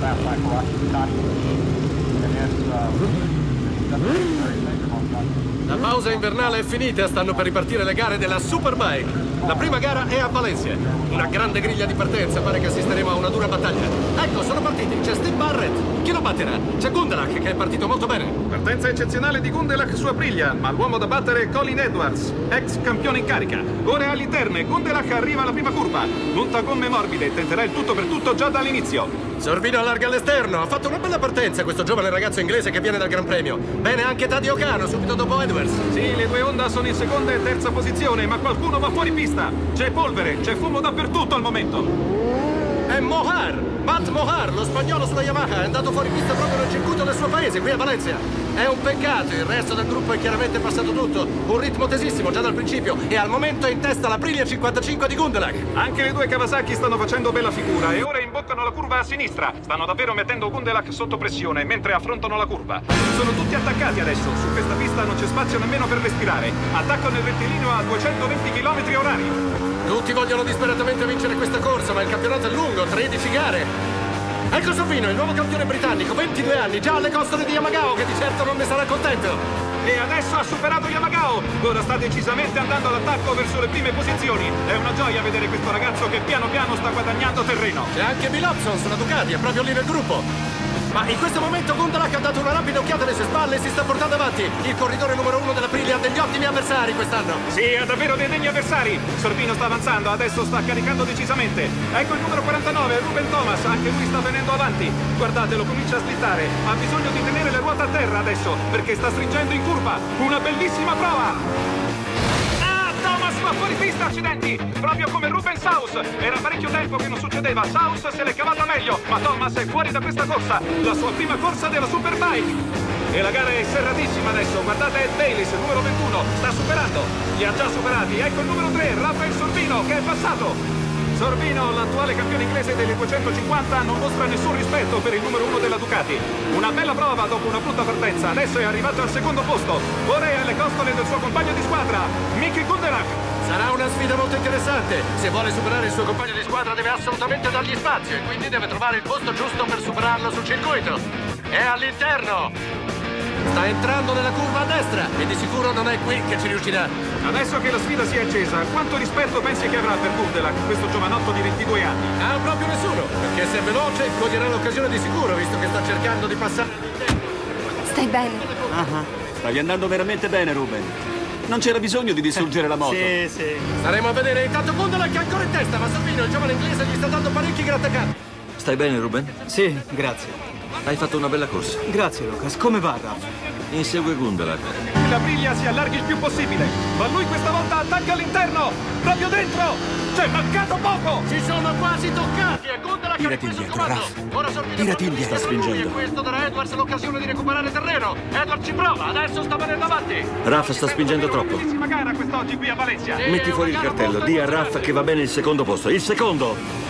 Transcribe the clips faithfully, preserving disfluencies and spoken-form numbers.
La pausa invernale è finita, stanno per ripartire le gare della Superbike. La prima gara è a Valencia. Una grande griglia di partenza, pare che assisteremo a una dura battaglia. Ecco, sono partiti, c'è Steve Barrett. Chi lo batterà? C'è Gundelach, che è partito molto bene. Partenza eccezionale di Gundelach su Aprilia, ma l'uomo da battere è Colin Edwards, ex campione in carica. Ora è all'interno e Gundelach arriva alla prima curva. Monta gomme morbide e tenterà il tutto per tutto già dall'inizio. Sorvino allarga all'esterno, ha fatto una bella partenza questo giovane ragazzo inglese che viene dal Gran Premio. Bene anche Tadeo Cano, subito dopo Edwards. Sì, le due Honda sono in seconda e terza posizione, ma qualcuno va fuori pista. C'è polvere, c'è fumo dappertutto al momento. È Mohar, Matt Mohar, lo spagnolo sulla Yamaha, è andato fuori pista proprio nel circuito del suo paese, qui a Valencia. È un peccato, il resto del gruppo è chiaramente passato tutto. Un ritmo tesissimo già dal principio e al momento è in testa l'Aprilia cinquantacinque di Gundelach. Anche le due Kawasaki stanno facendo bella figura e ora imboccano la curva a sinistra. Stanno davvero mettendo Gundelach sotto pressione mentre affrontano la curva. Sono tutti attaccati adesso, su questa pista non c'è spazio nemmeno per respirare. Attaccano il rettilineo a duecentoventi chilometri orari. Tutti vogliono disperatamente vincere questa corsa, ma il campionato è lungo, tredici gare. Ecco Sorvino, il nuovo campione britannico, ventidue anni, già alle costole di Yamagao, che di certo non ne sarà contento. E adesso ha superato Yamagao. Ora sta decisamente andando all'attacco verso le prime posizioni. È una gioia vedere questo ragazzo che piano piano sta guadagnando terreno. C'è anche Bill Hobson sulla Ducati, è proprio lì nel gruppo. Ma in questo momento Gundelach ha dato una rapida occhiata alle sue spalle e si sta portando avanti. Il corridore numero uno dell'Aprilia ha degli ottimi avversari quest'anno. Sì, ha davvero dei degni avversari. Sorvino sta avanzando, adesso sta caricando decisamente. Ecco il numero quarantanove, Ruben Thomas, anche lui sta venendo avanti. Guardatelo, comincia a slittare. Ha bisogno di tenere le ruote a terra adesso, perché sta stringendo in curva. Una bellissima prova. Va fuori pista, accidenti! Proprio come Ruben Saus! Era parecchio tempo che non succedeva. Saus se l'è cavata meglio, ma Thomas è fuori da questa corsa. La sua prima corsa della Superbike. E la gara è serratissima adesso. Guardate Ed Bayliss, numero ventuno, sta superando. Li ha già superati. Ecco il numero tre, Rafael Sorvino, che è passato. Sorvino, l'attuale campione inglese delle duecentocinquanta, non mostra nessun rispetto per il numero uno della Ducati. Una bella prova dopo una brutta partenza. Adesso è arrivato al secondo posto. Ora è alle costole del suo compagno di squadra, Micky Gundelach. Sarà una sfida molto interessante. Se vuole superare il suo compagno di squadra deve assolutamente dargli spazio e quindi deve trovare il posto giusto per superarlo sul circuito. È all'interno. Sta entrando nella curva a destra e di sicuro non è qui che ci riuscirà. Adesso che la sfida si è accesa, quanto rispetto pensi che avrà per Gundelach, questo giovanotto di ventidue anni? Ah, proprio nessuno, perché se è veloce coglierà l'occasione di sicuro, visto che sta cercando di passare all'interno. Stai bene? Ah, stavi andando veramente bene, Ruben. Non c'era bisogno di distruggere la moto. Sì, sì. Staremo a vedere. Intanto Gundelach è ancora in testa, ma Sorvino, il giovane inglese, gli sta dando parecchi grattacapi. Stai bene, Ruben? Sì, grazie. Hai fatto una bella corsa. Grazie, Lucas. Come va, Ralph? Insegue Gundelach. La briglia si allarghi il più possibile, ma lui questa volta attacca all'interno, proprio dentro. C'è mancato poco. Si sono quasi toccati e Gundelach ha Tirati ripreso il indietro, comando. Ralph. Ora Sorvino Tirati indietro. sta spingendo. E questo darà a Edwards l'occasione di recuperare terreno. Edwards ci prova, adesso sta venendo avanti. Ralph sta spingendo troppo. Bellissima gara quest'oggi qui a Valencia. Sì, Metti fuori il cartello, di a Ralph che va bene il secondo posto. Il secondo!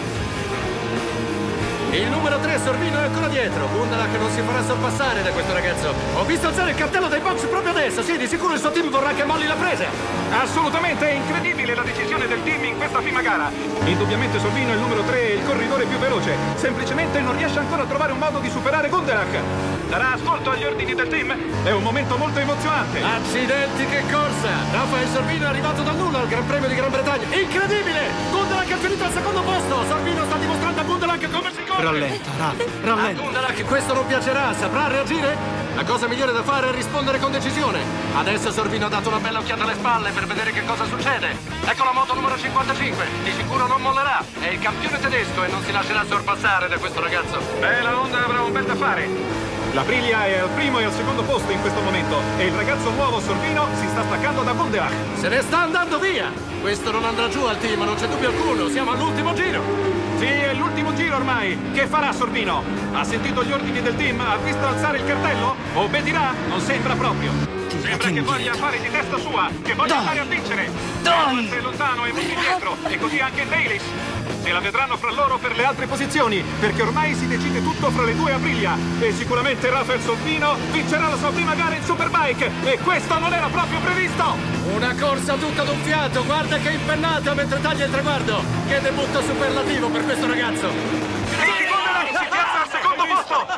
Il numero tre, Sorvino, è ancora dietro. Gundelach non si farà sorpassare da questo ragazzo. Ho visto alzare il cartello dai box proprio adesso. Sì, di sicuro il suo team vorrà che molli la presa. Assolutamente, è incredibile la decisione del team in questa prima gara. Indubbiamente Sorvino, il numero tre, è il corridore più veloce. Semplicemente non riesce ancora a trovare un modo di superare Gundelach. Darà ascolto agli ordini del team? È un momento molto emozionante. Accidenti, che corsa! Rafael Sorvino è arrivato dal nulla al Gran Premio di Gran Bretagna. Incredibile! Gundelach è finito al secondo posto. Sorvino sta dimostrando a Gundelach come si corre. Rallenta, Ralph, A rallenta. Gundelach questo non piacerà. Saprà reagire? La cosa migliore da fare è rispondere con decisione. Adesso Sorvino ha dato una bella occhiata alle spalle per vedere che cosa succede. Ecco la moto numero cinquantacinque. Di sicuro non mollerà. È il campione tedesco e non si lascerà sorpassare da questo ragazzo. Beh, la Honda avrà un bel da fare. L'Aprilia è al primo e al secondo posto in questo momento e il ragazzo nuovo Sorvino si sta staccando da Gundelach. Se ne sta andando via! Questo non andrà giù al team, non c'è dubbio alcuno. Siamo all'ultimo giro. Sì, è l'ultimo giro ormai. Che farà Sorvino? Ha sentito gli ordini del team? Ha visto alzare il cartello? Obbedirà? Non sembra proprio. Sembra che voglia fare di testa sua, che voglia andare a vincere. Dai! È lontano e molto indietro, e così anche Bayliss. Se la vedranno fra loro per le altre posizioni, perché ormai si decide tutto fra le due Aprilia. E sicuramente Rafael Sorvino vincerà la sua prima gara in Superbike, e questo non era proprio previsto. Una corsa tutta d'un fiato, guarda che impennata mentre taglia il traguardo. Che debutto superlativo per questo ragazzo. Micky Gundelach si piazza al secondo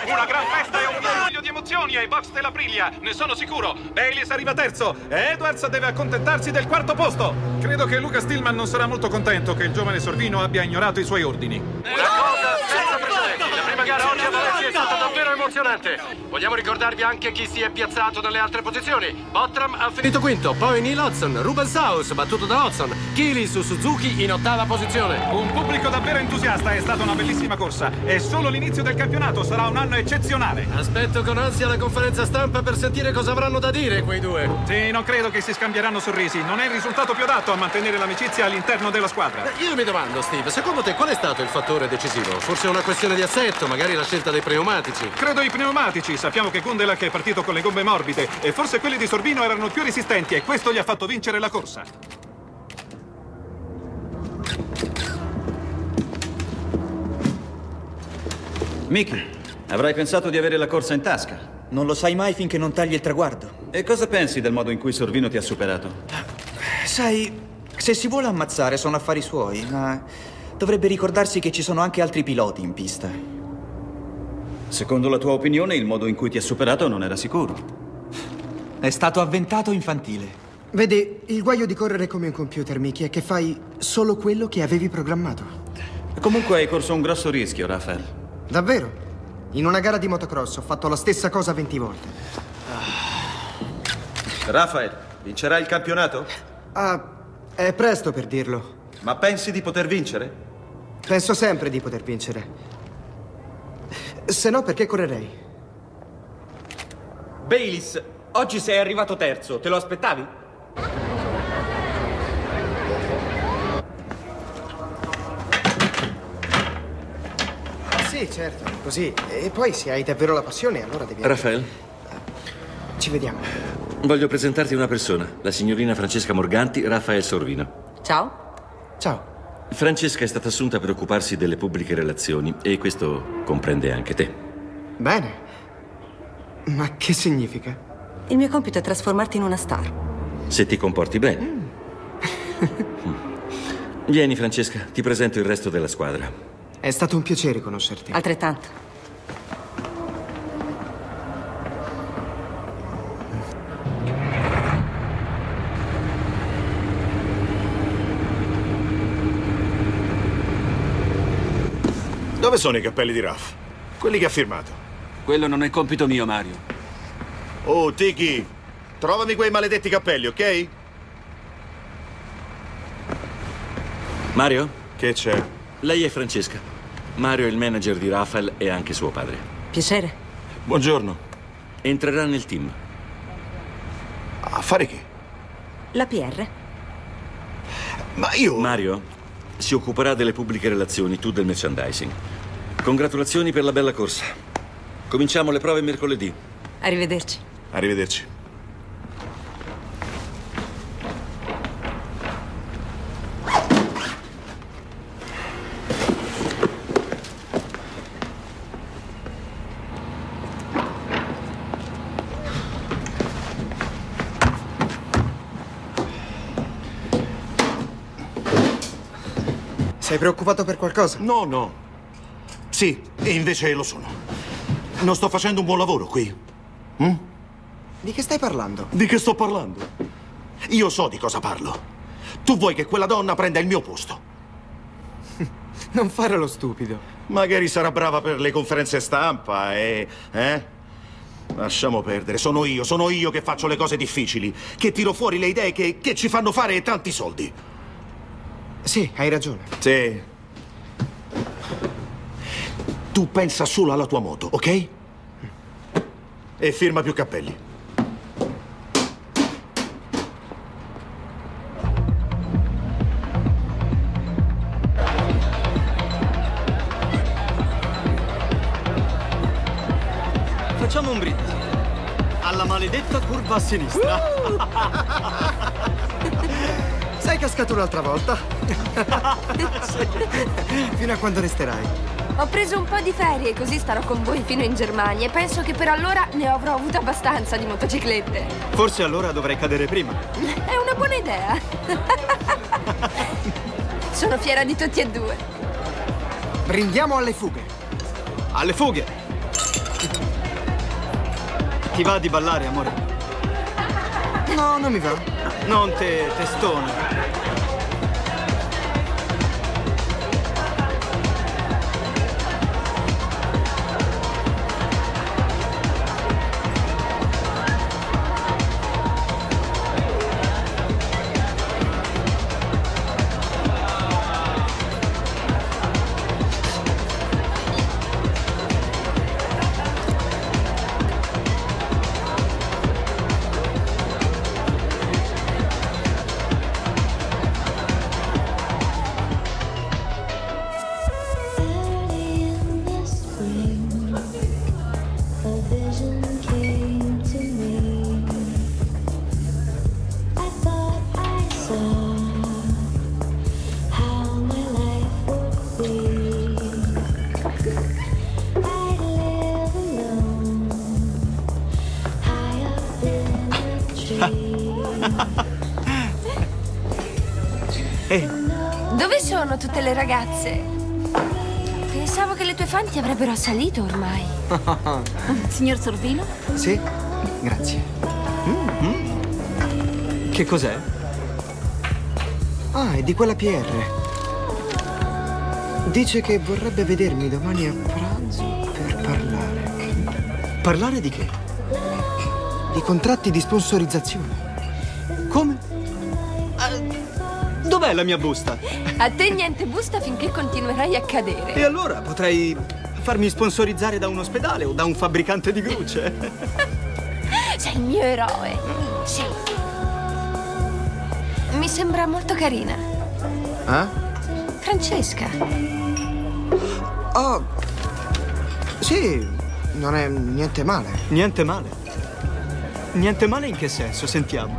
Una gran festa e un orgoglio di emozioni ai box della Priglia, ne sono sicuro. Bayliss arriva terzo e Edwards deve accontentarsi del quarto posto. Credo che Luca Stillman non sarà molto contento che il giovane Sorvino abbia ignorato i suoi ordini. Una cosa senza precedenti. La prima gara oggi a Valencia è stata davvero emozionante. Vogliamo ricordarvi anche chi si è piazzato nelle altre posizioni. Bottram ha finito quinto, poi Neil Hodgson, Ruben Saus battuto da Hodgson, Keely su Suzuki in ottava posizione. Un pubblico davvero entusiasta, è stata una bellissima corsa. E solo l'inizio del campionato sarà un anno eccezionale. Aspetto con ansia la conferenza stampa per sentire cosa avranno da dire quei due. Sì, non credo che si scambieranno sorrisi. Non è il risultato più adatto a mantenere l'amicizia all'interno della squadra. Io mi domando, Steve, secondo te qual è stato il fattore decisivo? Forse una questione di assetto, magari la scelta dei pneumatici? Credo i pneumatici. Sappiamo che Gundelach è partito con le gomme morbide e forse quelli di Sorvino erano più resistenti e questo gli ha fatto vincere la corsa. Mickey, avrai pensato di avere la corsa in tasca. Non lo sai mai finché non tagli il traguardo. E cosa pensi del modo in cui Sorvino ti ha superato? Sai, se si vuole ammazzare sono affari suoi, ma dovrebbe ricordarsi che ci sono anche altri piloti in pista. Secondo la tua opinione, il modo in cui ti ha superato non era sicuro. È stato avventato infantile. Vedi, il guaio di correre come un computer, Mickey, è che fai solo quello che avevi programmato. Comunque hai corso un grosso rischio, Raphael. Davvero? In una gara di motocross ho fatto la stessa cosa venti volte. Raphael, vincerai il campionato? Ah, è presto per dirlo. Ma pensi di poter vincere? Penso sempre di poter vincere. Se no, perché correrei? Bayliss, oggi sei arrivato terzo. Te lo aspettavi? Sì, certo, così. E poi se hai davvero la passione, allora devi... Raphael, Ci vediamo. voglio presentarti una persona, la signorina Francesca Morganti, Raphael Sorvino. Ciao. Ciao. Francesca è stata assunta per occuparsi delle pubbliche relazioni e questo comprende anche te. Bene. Ma che significa? Il mio compito è trasformarti in una star. Se ti comporti bene. Mm. Vieni, Francesca, ti presento il resto della squadra. È stato un piacere conoscerti. Altrettanto. Dove sono i cappelli di Raff? Quelli che ha firmato. Quello non è compito mio, Mario. Oh, Tiki, trovami quei maledetti cappelli, ok? Mario? Che c'è? Lei è Francesca. Mario è il manager di Raphael e anche suo padre. Piacere. Buongiorno. Entrerà nel team. A fare che? La P R? Ma io... Mario si occuperà delle pubbliche relazioni, tu del merchandising. Congratulazioni per la bella corsa. Cominciamo le prove mercoledì. Arrivederci. Arrivederci. Sei preoccupato per qualcosa? No, no. Sì, e invece lo sono. Non sto facendo un buon lavoro qui. Hm? Di che stai parlando? Di che sto parlando? Io so di cosa parlo. Tu vuoi che quella donna prenda il mio posto. Non fare lo stupido. Magari sarà brava per le conferenze stampa e... Eh? Lasciamo perdere. Sono io, sono io che faccio le cose difficili. Che tiro fuori le idee che, che ci fanno fare tanti soldi. Sì, hai ragione. Sì. Tu pensa solo alla tua moto, ok? E firma più cappelli. Facciamo un brindisi. Alla maledetta curva a sinistra. Sei cascato un'altra volta? Fino a quando resterai? Ho preso un po' di ferie, così starò con voi fino in Germania e penso che per allora ne avrò avuto abbastanza di motociclette. Forse allora dovrei cadere prima. È una buona idea. Sono fiera di tutti e due. Brindiamo alle fughe. Alle fughe! Ti va di ballare, amore? No, non mi va. Non te, testone. Dove sono tutte le ragazze? Pensavo che le tue fan ti avrebbero assalito ormai. Signor Sorvino? Sì, grazie. Mm-hmm. Che cos'è? Ah, è di quella P R. Dice che vorrebbe vedermi domani a pranzo per parlare. Parlare di che? Di contratti di sponsorizzazione. Come? Uh, dov'è la mia busta? A te niente busta finché continuerai a cadere. E allora potrei farmi sponsorizzare da un ospedale o da un fabbricante di grucce. Sei il mio eroe. Sì. Mi sembra molto carina. Eh? Francesca. Oh, sì, non è niente male. Niente male? Niente male in che senso? Sentiamo.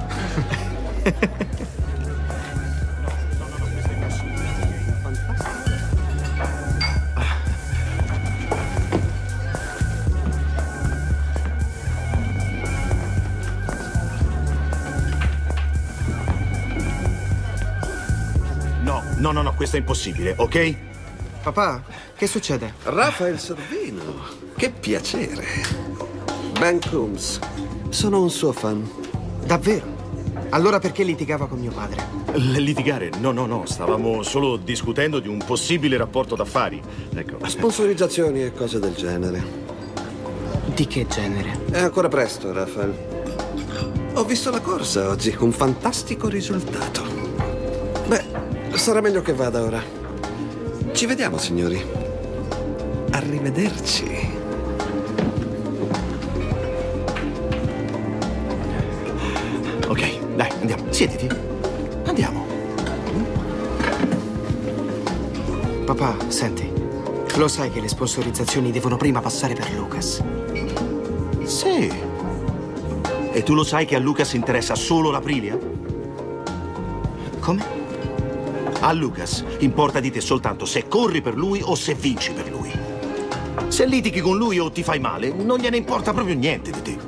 No, no, no, questo è impossibile, ok? Papà, che succede? Rafael Sorvino, che piacere. Ben Coombs, sono un suo fan. Davvero? Allora perché litigava con mio padre? L- litigare? No, no, no, stavamo solo discutendo di un possibile rapporto d'affari. Ecco. Sponsorizzazioni e cose del genere. Di che genere? È ancora presto, Rafael. Ho visto la corsa oggi, un fantastico risultato. Beh, sarà meglio che vada ora. Ci vediamo, signori. Arrivederci. Ok, dai, andiamo. Siediti. Andiamo. Papà, senti. Lo sai che le sponsorizzazioni devono prima passare per Lucas? Sì. E tu lo sai che a Lucas interessa solo l'Aprilia? Come? A Lucas importa di te soltanto se corri per lui o se vinci per lui. Se litighi con lui o ti fai male, non gliene importa proprio niente di te.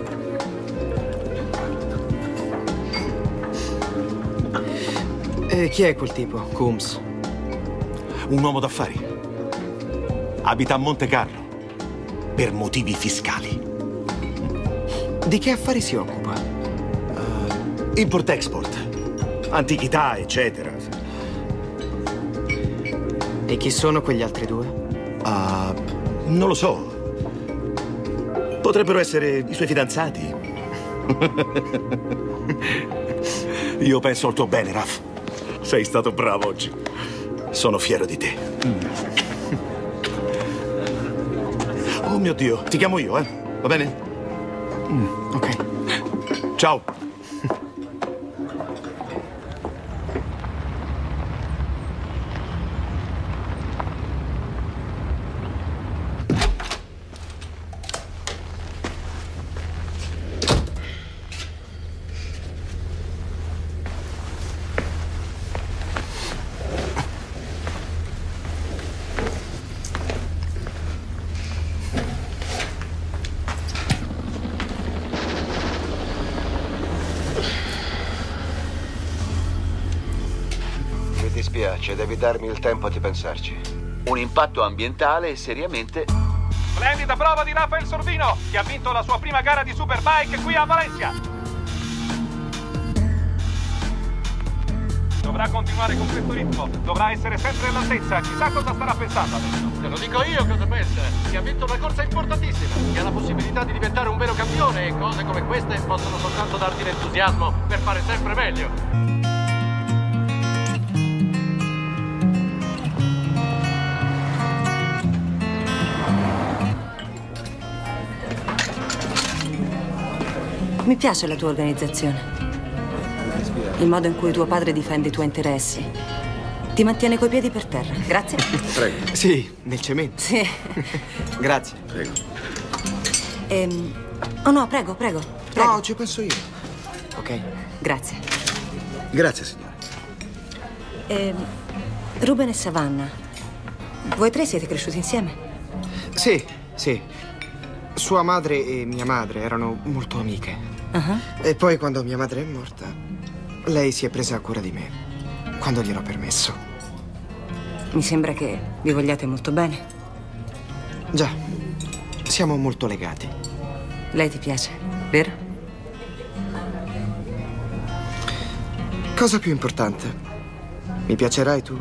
E chi è quel tipo, Coombs? Un uomo d'affari. Abita a Monte Carlo. Per motivi fiscali. Di che affari si occupa? Uh, Import-export. Antichità, eccetera. E chi sono quegli altri due? Uh, non lo so. Potrebbero essere i suoi fidanzati. Io penso al tuo bene, Raf. Sei stato bravo oggi. Sono fiero di te. Oh mio Dio, ti chiamo io, eh? Va bene? Mm, ok. Ciao. Mi dispiace, devi darmi il tempo di pensarci. Un impatto ambientale è seriamente Splendida prova di Rafael Sorvino, che ha vinto la sua prima gara di Superbike qui a Valencia. Dovrà continuare con questo ritmo, dovrà essere sempre all'altezza, chissà cosa starà pensando adesso. Te lo dico io cosa pensa, che ha vinto una corsa importantissima, che ha la possibilità di diventare un vero campione e cose come queste possono soltanto darti l'entusiasmo per fare sempre meglio. Mi piace la tua organizzazione. Il modo in cui tuo padre difende i tuoi interessi. Ti mantiene coi piedi per terra. Grazie. Prego. Sì, nel cemento. Sì. Grazie. Prego. Ehm... Oh no, prego, prego. prego. No, ci penso io. Ok. Grazie. Grazie, signore. Ehm... Ruben e Savannah. Voi tre siete cresciuti insieme? Sì, sì. Sua madre e mia madre erano molto amiche. Uh-huh. E poi quando mia madre è morta, lei si è presa cura di me, quando gliel'ho permesso. Mi sembra che vi vogliate molto bene. Già, siamo molto legati. Lei ti piace, vero? Cosa più importante? Mi piacerai tu?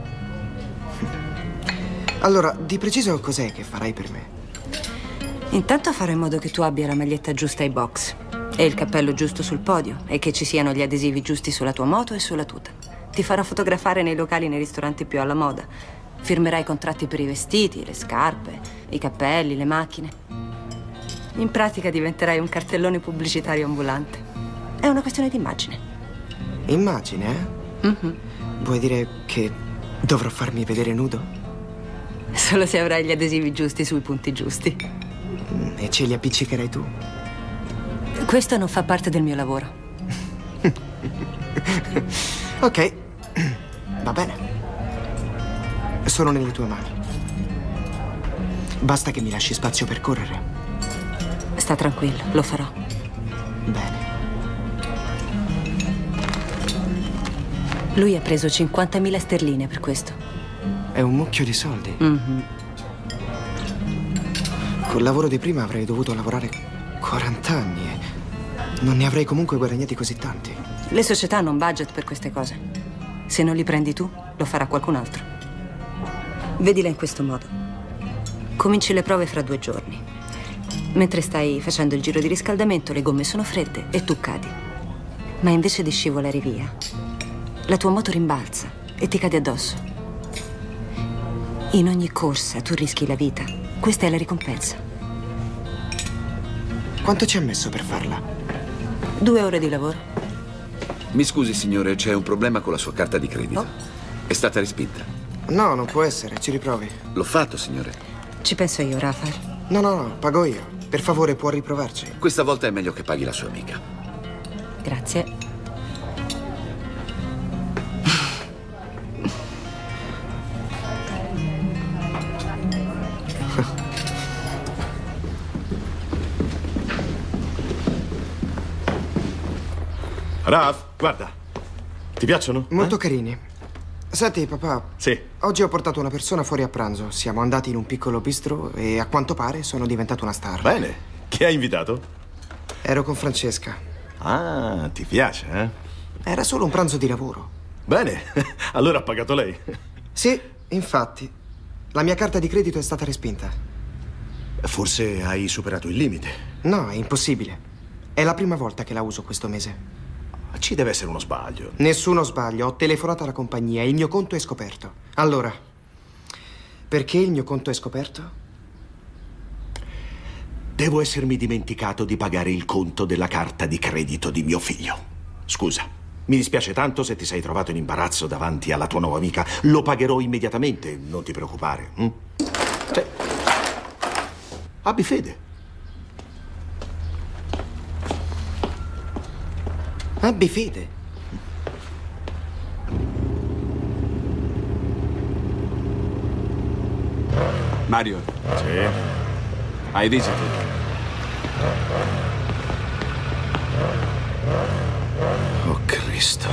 Allora, di preciso cos'è che farai per me? Intanto farò in modo che tu abbia la maglietta giusta ai box e il cappello giusto sul podio e che ci siano gli adesivi giusti sulla tua moto e sulla tuta. Ti farò fotografare nei locali e nei ristoranti più alla moda. Firmerai i contratti per i vestiti, le scarpe, i cappelli, le macchine. In pratica diventerai un cartellone pubblicitario ambulante. È una questione di immagine. Immagine, eh? Mm-hmm. Vuoi dire che dovrò farmi vedere nudo? Solo se avrai gli adesivi giusti sui punti giusti. E ce li appiccicherai tu? Questo non fa parte del mio lavoro. Ok, va bene. Sono nelle tue mani. Basta che mi lasci spazio per correre. Sta tranquillo, lo farò. Bene. Lui ha preso cinquantamila sterline per questo. È un mucchio di soldi. Mm-hmm. Col lavoro di prima avrei dovuto lavorare quaranta anni e non ne avrei comunque guadagnati così tanti. Le società hanno un budget per queste cose. Se non li prendi tu, lo farà qualcun altro. Vedila in questo modo. Cominci le prove fra due giorni. Mentre stai facendo il giro di riscaldamento, le gomme sono fredde e tu cadi. Ma invece di scivolare via, la tua moto rimbalza e ti cade addosso. In ogni corsa tu rischi la vita. Questa è la ricompensa. Quanto ci ha messo per farla? Due ore di lavoro. Mi scusi, signore, c'è un problema con la sua carta di credito. Oh. È stata respinta. No, non può essere, ci riprovi. L'ho fatto, signore. Ci penso io, Rafael. No, no, no, pago io. Per favore, può riprovarci. Questa volta è meglio che paghi la sua amica. Grazie. Raf, guarda. Ti piacciono? Molto eh? carini. Senti, papà. Sì. Oggi ho portato una persona fuori a pranzo. Siamo andati in un piccolo bistro e a quanto pare sono diventato una star. Bene. Chi hai invitato? Ero con Francesca. Ah, ti piace, eh? Era solo un pranzo di lavoro. Bene. Allora ha pagato lei. Sì, infatti. La mia carta di credito è stata respinta. Forse hai superato il limite. No, è impossibile. È la prima volta che la uso questo mese. Ci deve essere uno sbaglio. Nessuno sbaglio. Ho telefonato alla compagnia e il mio conto è scoperto. Allora, perché il mio conto è scoperto? Devo essermi dimenticato di pagare il conto della carta di credito di mio figlio. Scusa, mi dispiace tanto se ti sei trovato in imbarazzo davanti alla tua nuova amica. Lo pagherò immediatamente, non ti preoccupare. Hm? Cioè, abbi fede. Abbi fede. Mario. Sì. Hai visite? Oh Cristo.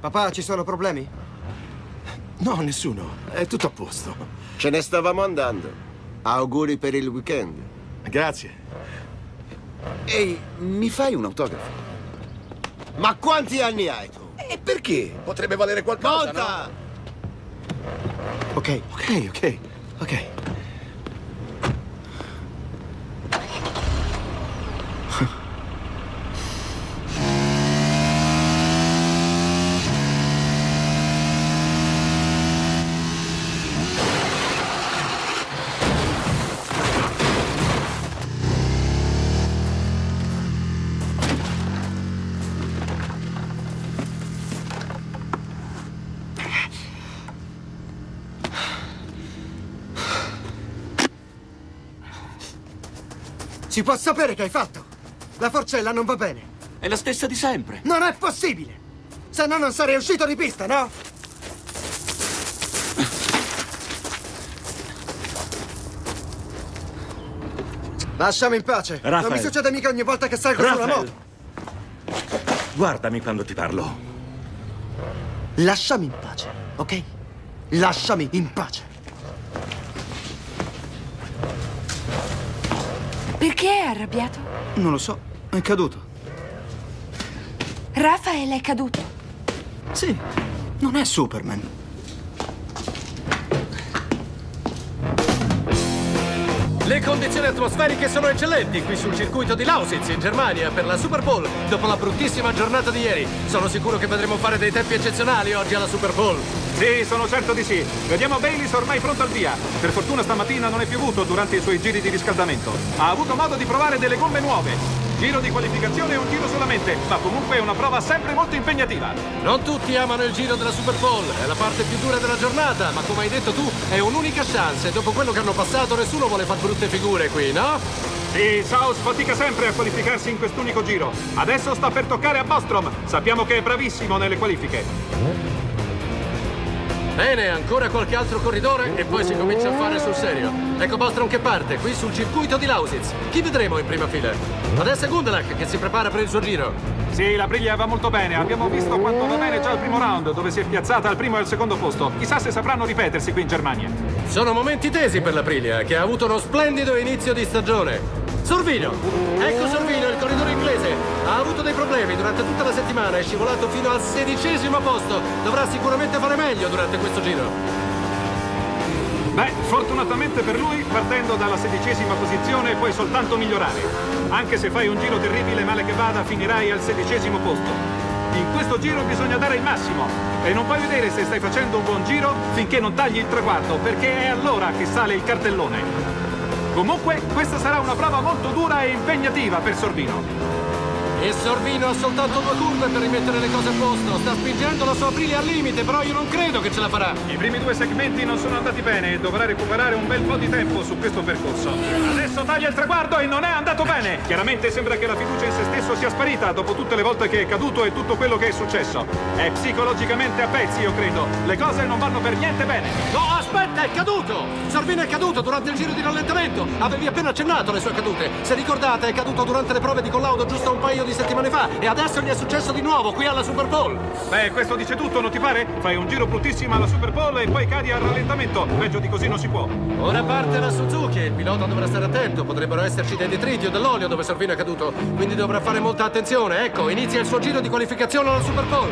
Papà, ci sono problemi? No, nessuno. È tutto a posto. Ce ne stavamo andando. Auguri per il weekend. Grazie. Ehi, mi fai un autografo? Ma quanti anni hai tu? E perché? Potrebbe valere qualcosa, Conta! no? Ok, ok, ok, ok. Si può sapere che hai fatto? La forcella non va bene. È la stessa di sempre. Non è possibile! Se no non sarei uscito di pista, no? Lasciami in pace. Rafael. Non mi succede mica ogni volta che salgo Rafael. sulla moto. Guardami quando ti parlo. Lasciami in pace, ok? Lasciami in pace. Perché è arrabbiato? Non lo so, è caduto. Rafael è caduto. Sì, non è Superman. Le condizioni atmosferiche sono eccellenti qui sul circuito di Lausitz, in Germania, per la Super Bowl, dopo la bruttissima giornata di ieri. Sono sicuro che vedremo fare dei tempi eccezionali oggi alla Super Bowl. Sì, sono certo di sì. Vediamo Bayliss ormai pronto al via. Per fortuna stamattina non è piovuto durante i suoi giri di riscaldamento. Ha avuto modo di provare delle gomme nuove. Giro di qualificazione è un giro solamente, ma comunque è una prova sempre molto impegnativa. Non tutti amano il giro della Super Bowl, è la parte più dura della giornata, ma come hai detto tu, è un'unica chance e dopo quello che hanno passato nessuno vuole far brutte figure qui, no? Sì, South fatica sempre a qualificarsi in quest'unico giro. Adesso sta per toccare a Bostrom. Sappiamo che è bravissimo nelle qualifiche. Bene, ancora qualche altro corridore e poi si comincia a fare sul serio. Ecco Bostrom che parte, qui sul circuito di Lausitz. Chi vedremo in prima fila? Adesso è Gundelach che si prepara per il suo giro. Sì, la briglia va molto bene. Abbiamo visto quanto va bene già al primo round, dove si è piazzata al primo e al secondo posto. Chissà se sapranno ripetersi qui in Germania. Sono momenti tesi per la Aprilia, che ha avuto uno splendido inizio di stagione. Sorvino! Ecco Sorvino, il corridore inglese. Ha avuto dei problemi durante tutta la settimana, è scivolato fino al sedicesimo posto. Dovrà sicuramente fare meglio durante questo giro. Beh, fortunatamente per lui, partendo dalla sedicesima posizione, puoi soltanto migliorare. Anche se fai un giro terribile, male che vada, finirai al sedicesimo posto. In questo giro bisogna dare il massimo. E non puoi vedere se stai facendo un buon giro finché non tagli il traguardo, perché è allora che sale il cartellone. Comunque, questa sarà una prova molto dura e impegnativa per Sorvino. E Sorvino ha soltanto due curve per rimettere le cose a posto. Sta spingendo la sua Aprilia al limite, però io non credo che ce la farà. I primi due segmenti non sono andati bene e dovrà recuperare un bel po' di tempo su questo percorso. Adesso taglia il traguardo e non è andato bene. Chiaramente sembra che la fiducia in se stesso sia sparita dopo tutte le volte che è caduto e tutto quello che è successo. È psicologicamente a pezzi, io credo. Le cose non vanno per niente bene. No, aspetta, è caduto! Sorvino è caduto durante il giro di rallentamento. Avevi appena accennato le sue cadute. Se ricordate, è caduto durante le prove di collaudo giusto un paio di settimane fa e adesso gli è successo di nuovo qui alla Super Bowl. Beh, questo dice tutto, non ti pare? Fai un giro bruttissimo alla Super Bowl e poi cadi al rallentamento. Peggio di così non si può. Ora parte la Suzuki, il pilota dovrà stare attento, potrebbero esserci dei detriti o dell'olio dove Sorvino è caduto, quindi dovrà fare molta attenzione. Ecco, inizia il suo giro di qualificazione alla Super Bowl.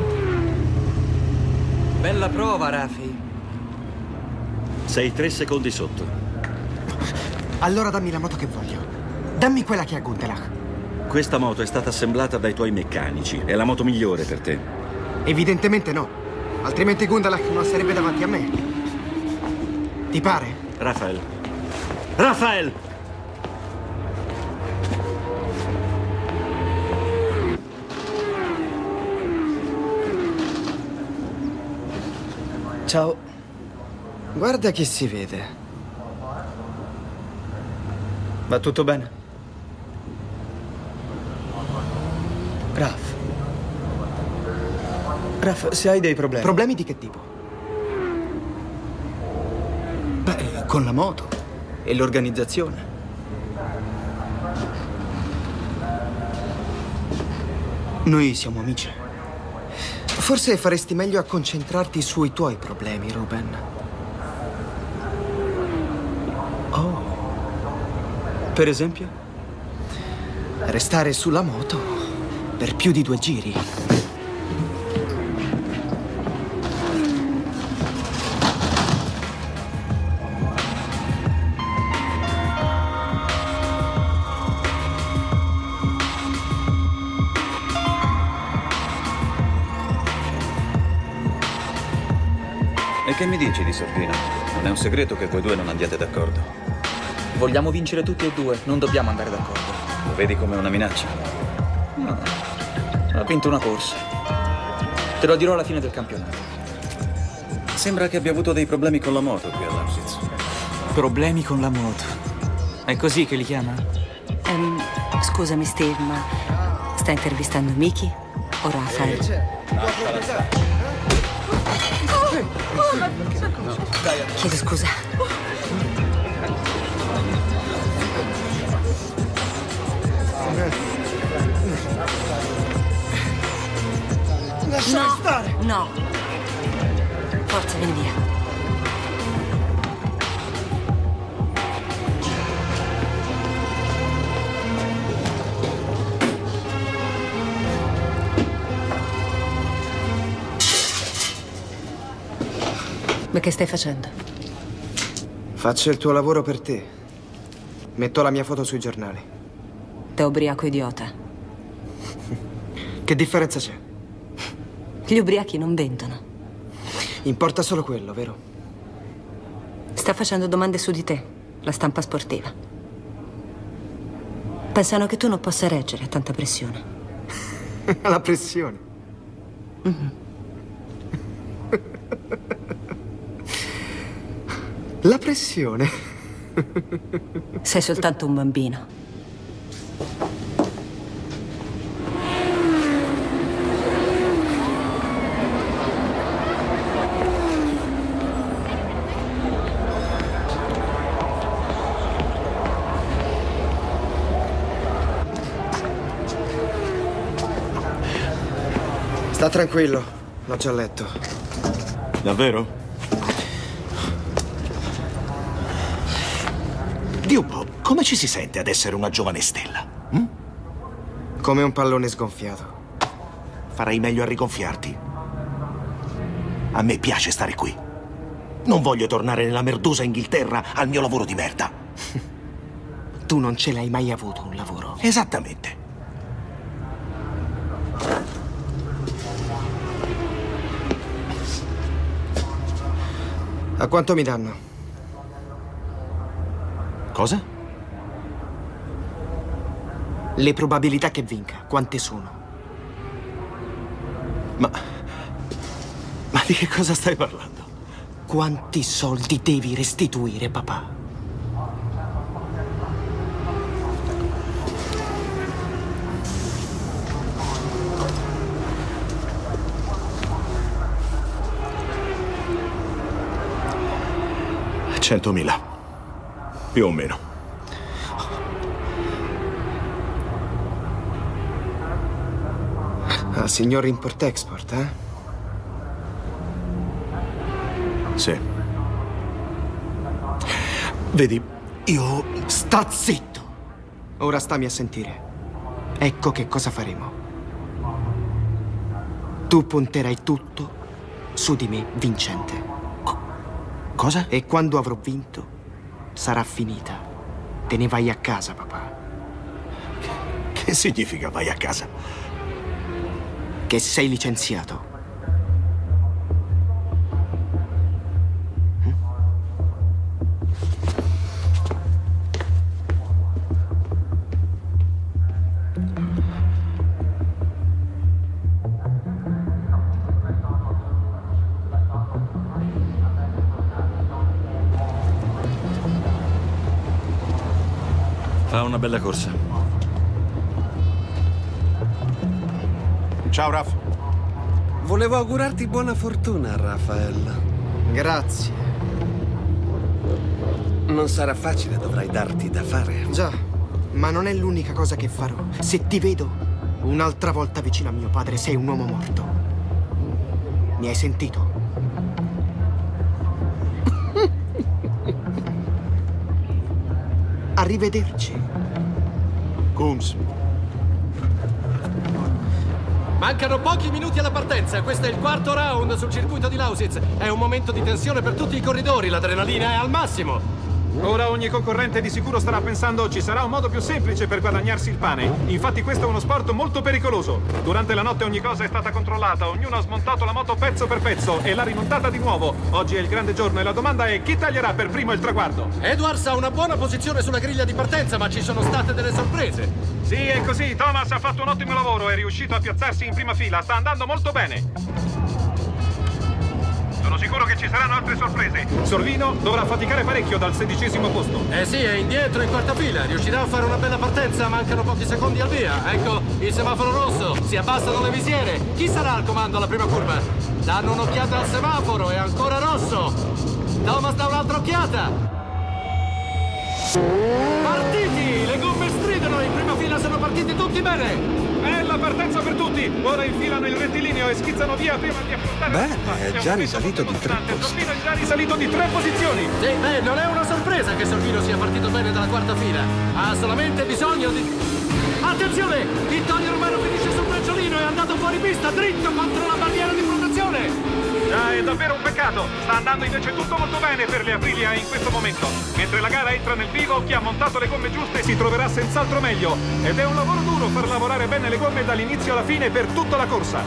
Bella prova, Rafi. Sei tre secondi sotto. Allora dammi la moto che voglio. Dammi quella che ha Gundelach. Questa moto è stata assemblata dai tuoi meccanici. È la moto migliore per te. Evidentemente no. Altrimenti Gundelach non sarebbe davanti a me. Ti pare? Rafael. Rafael! Ciao. Guarda chi si vede. Va tutto bene? Raf. Raf, se hai dei problemi... Problemi di che tipo? Beh, con la moto e l'organizzazione. Noi siamo amici. Forse faresti meglio a concentrarti sui tuoi problemi, Ruben. Oh. Per esempio? Restare sulla moto per più di due giri. E che mi dici di Sorvino? Non è un segreto che voi due non andiate d'accordo. Vogliamo vincere tutti e due, non dobbiamo andare d'accordo. Lo vedi come una minaccia? No, ha vinto una corsa. Te lo dirò alla fine del campionato. Sembra che abbia avuto dei problemi con la moto qui all'Auschwitz. Problemi con la moto? È così che li chiama? Um, scusami, Steve, ma sta intervistando Mickey o Rafael? Chiedo scusa. Lasciami no, stare! No. Forza, vieni via. Ma che stai facendo? Faccio il tuo lavoro per te. Metto la mia foto sui giornali. Da ubriaco idiota. Che differenza c'è? Gli ubriachi non vendono. Importa solo quello, vero? Sta facendo domande su di te, la stampa sportiva. Pensano che tu non possa reggere a tanta pressione. La pressione? Mm-hmm. La pressione? Sei soltanto un bambino. Sta tranquillo, l'ho già letto. Davvero? Di un po', come ci si sente ad essere una giovane stella? Hm? Come un pallone sgonfiato. Farai meglio a rigonfiarti. A me piace stare qui. Non voglio tornare nella merdosa Inghilterra al mio lavoro di merda. Tu non ce l'hai mai avuto un lavoro. Esattamente. A quanto mi danno? Cosa? Le probabilità che vinca, quante sono? Ma... Ma di che cosa stai parlando? Quanti soldi devi restituire, papà? Centomila. Più o meno. Ah, signor Import-Export, eh? Sì. Vedi, io... Sta zitto! Ora stammi a sentire. Ecco che cosa faremo. Tu punterai tutto su di me vincente. Cosa? E quando avrò vinto, sarà finita. Te ne vai a casa, papà. Che significa vai a casa? Che sei licenziato. Fa una bella corsa. Ciao, Raff. Volevo augurarti buona fortuna, Rafael. Grazie. Non sarà facile, dovrai darti da fare. Già, ma non è l'unica cosa che farò. Se ti vedo un'altra volta vicino a mio padre, sei un uomo morto. Mi hai sentito? Arrivederci. Coombs. Mancano pochi minuti alla partenza. Questo è il quarto round sul circuito di Lausitz. È un momento di tensione per tutti i corridori. L'adrenalina è al massimo. Ora ogni concorrente di sicuro starà pensando ci sarà un modo più semplice per guadagnarsi il pane. Infatti questo è uno sport molto pericoloso. Durante la notte ogni cosa è stata controllata, ognuno ha smontato la moto pezzo per pezzo e l'ha rimontata di nuovo. Oggi è il grande giorno e la domanda è chi taglierà per primo il traguardo? Edwards ha una buona posizione sulla griglia di partenza, ma ci sono state delle sorprese. Sì, è così. Thomas ha fatto un ottimo lavoro, è riuscito a piazzarsi in prima fila, sta andando molto bene. Sono sicuro che ci saranno altre sorprese. Sorvino dovrà faticare parecchio dal sedicesimo posto. Eh sì, è indietro in quarta fila. Riuscirà a fare una bella partenza? Mancano pochi secondi al via. Ecco il semaforo rosso. Si abbassano le visiere. Chi sarà al comando alla prima curva? Danno un'occhiata al semaforo. È ancora rosso. Thomas dà un'altra occhiata. Partiti! Le gomme stridono. In prima fila sono partiti tutti bene. Bella partenza per tutti! Ora infilano il rettilineo e schizzano via prima di affrontare la curva. Beh, è già risalito di tre posti. Sorvino è già risalito di tre posizioni. Sì, beh, non è una sorpresa che Sorvino sia partito bene dalla quarta fila. Ha solamente bisogno di... Attenzione! Vittorio Romano finisce sul brecciolino e è andato fuori pista, dritto contro la barriera di protezione. Già, è davvero un peccato. Sta andando invece tutto molto bene per le Aprilia in questo momento. Mentre la gara entra nel vivo, chi ha montato le gomme giuste si troverà senz'altro meglio. Ed è un lavoro duro far lavorare bene le gomme dall'inizio alla fine per tutta la corsa.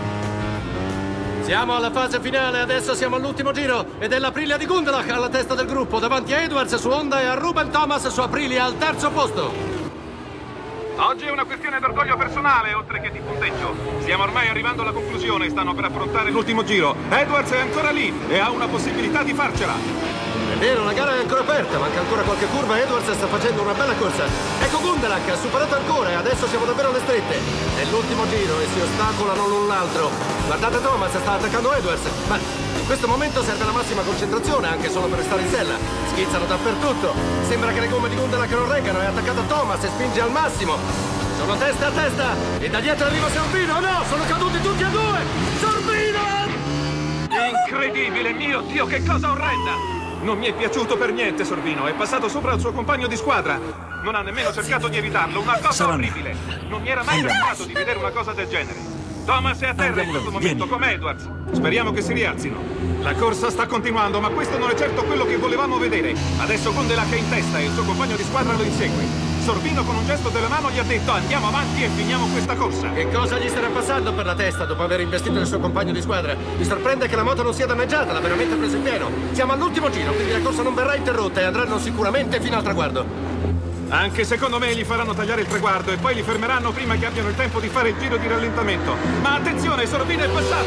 Siamo alla fase finale, adesso siamo all'ultimo giro ed è l'Aprilia di Gundelach alla testa del gruppo, davanti a Edwards su Honda e a Ruben Thomas su Aprilia al terzo posto. Oggi è una questione d'orgoglio personale, oltre che di punteggio. Stiamo ormai arrivando alla conclusione, stanno per affrontare l'ultimo giro. Edwards è ancora lì e ha una possibilità di farcela. È vero, la gara è ancora aperta, manca ancora qualche curva. Edwards sta facendo una bella corsa. Ecco Gundelach, ha superato ancora e adesso siamo davvero alle strette. È l'ultimo giro e si ostacolano l'un l'altro. Guardate Thomas, sta attaccando Edwards, ma in questo momento serve la massima concentrazione anche solo per restare in sella. Schizzano dappertutto. Sembra che le gomme di Gundelach non reggano. È attaccato Thomas e spinge al massimo. Sono testa a testa e da dietro arriva Sorvino. No, sono caduti tutti e due. Sorvino! Incredibile, mio Dio, che cosa orrenda! Non mi è piaciuto per niente Sorvino, è passato sopra il suo compagno di squadra. Non ha nemmeno cercato di evitarlo, una cosa orribile. Non mi era mai capitato di vedere una cosa del genere. Thomas è a terra in questo momento, come Edwards. Speriamo che si rialzino. La corsa sta continuando, ma questo non è certo quello che volevamo vedere. Adesso Gundelach è in testa e il suo compagno di squadra lo insegue. Sorvino con un gesto della mano gli ha detto andiamo avanti e finiamo questa corsa. Che cosa gli starà passando per la testa dopo aver investito il suo compagno di squadra? Mi sorprende che la moto non sia danneggiata, l'ha veramente preso in pieno. Siamo all'ultimo giro, quindi la corsa non verrà interrotta e andranno sicuramente fino al traguardo. Anche secondo me gli faranno tagliare il traguardo e poi li fermeranno prima che abbiano il tempo di fare il giro di rallentamento. Ma attenzione, Sorvino è passato!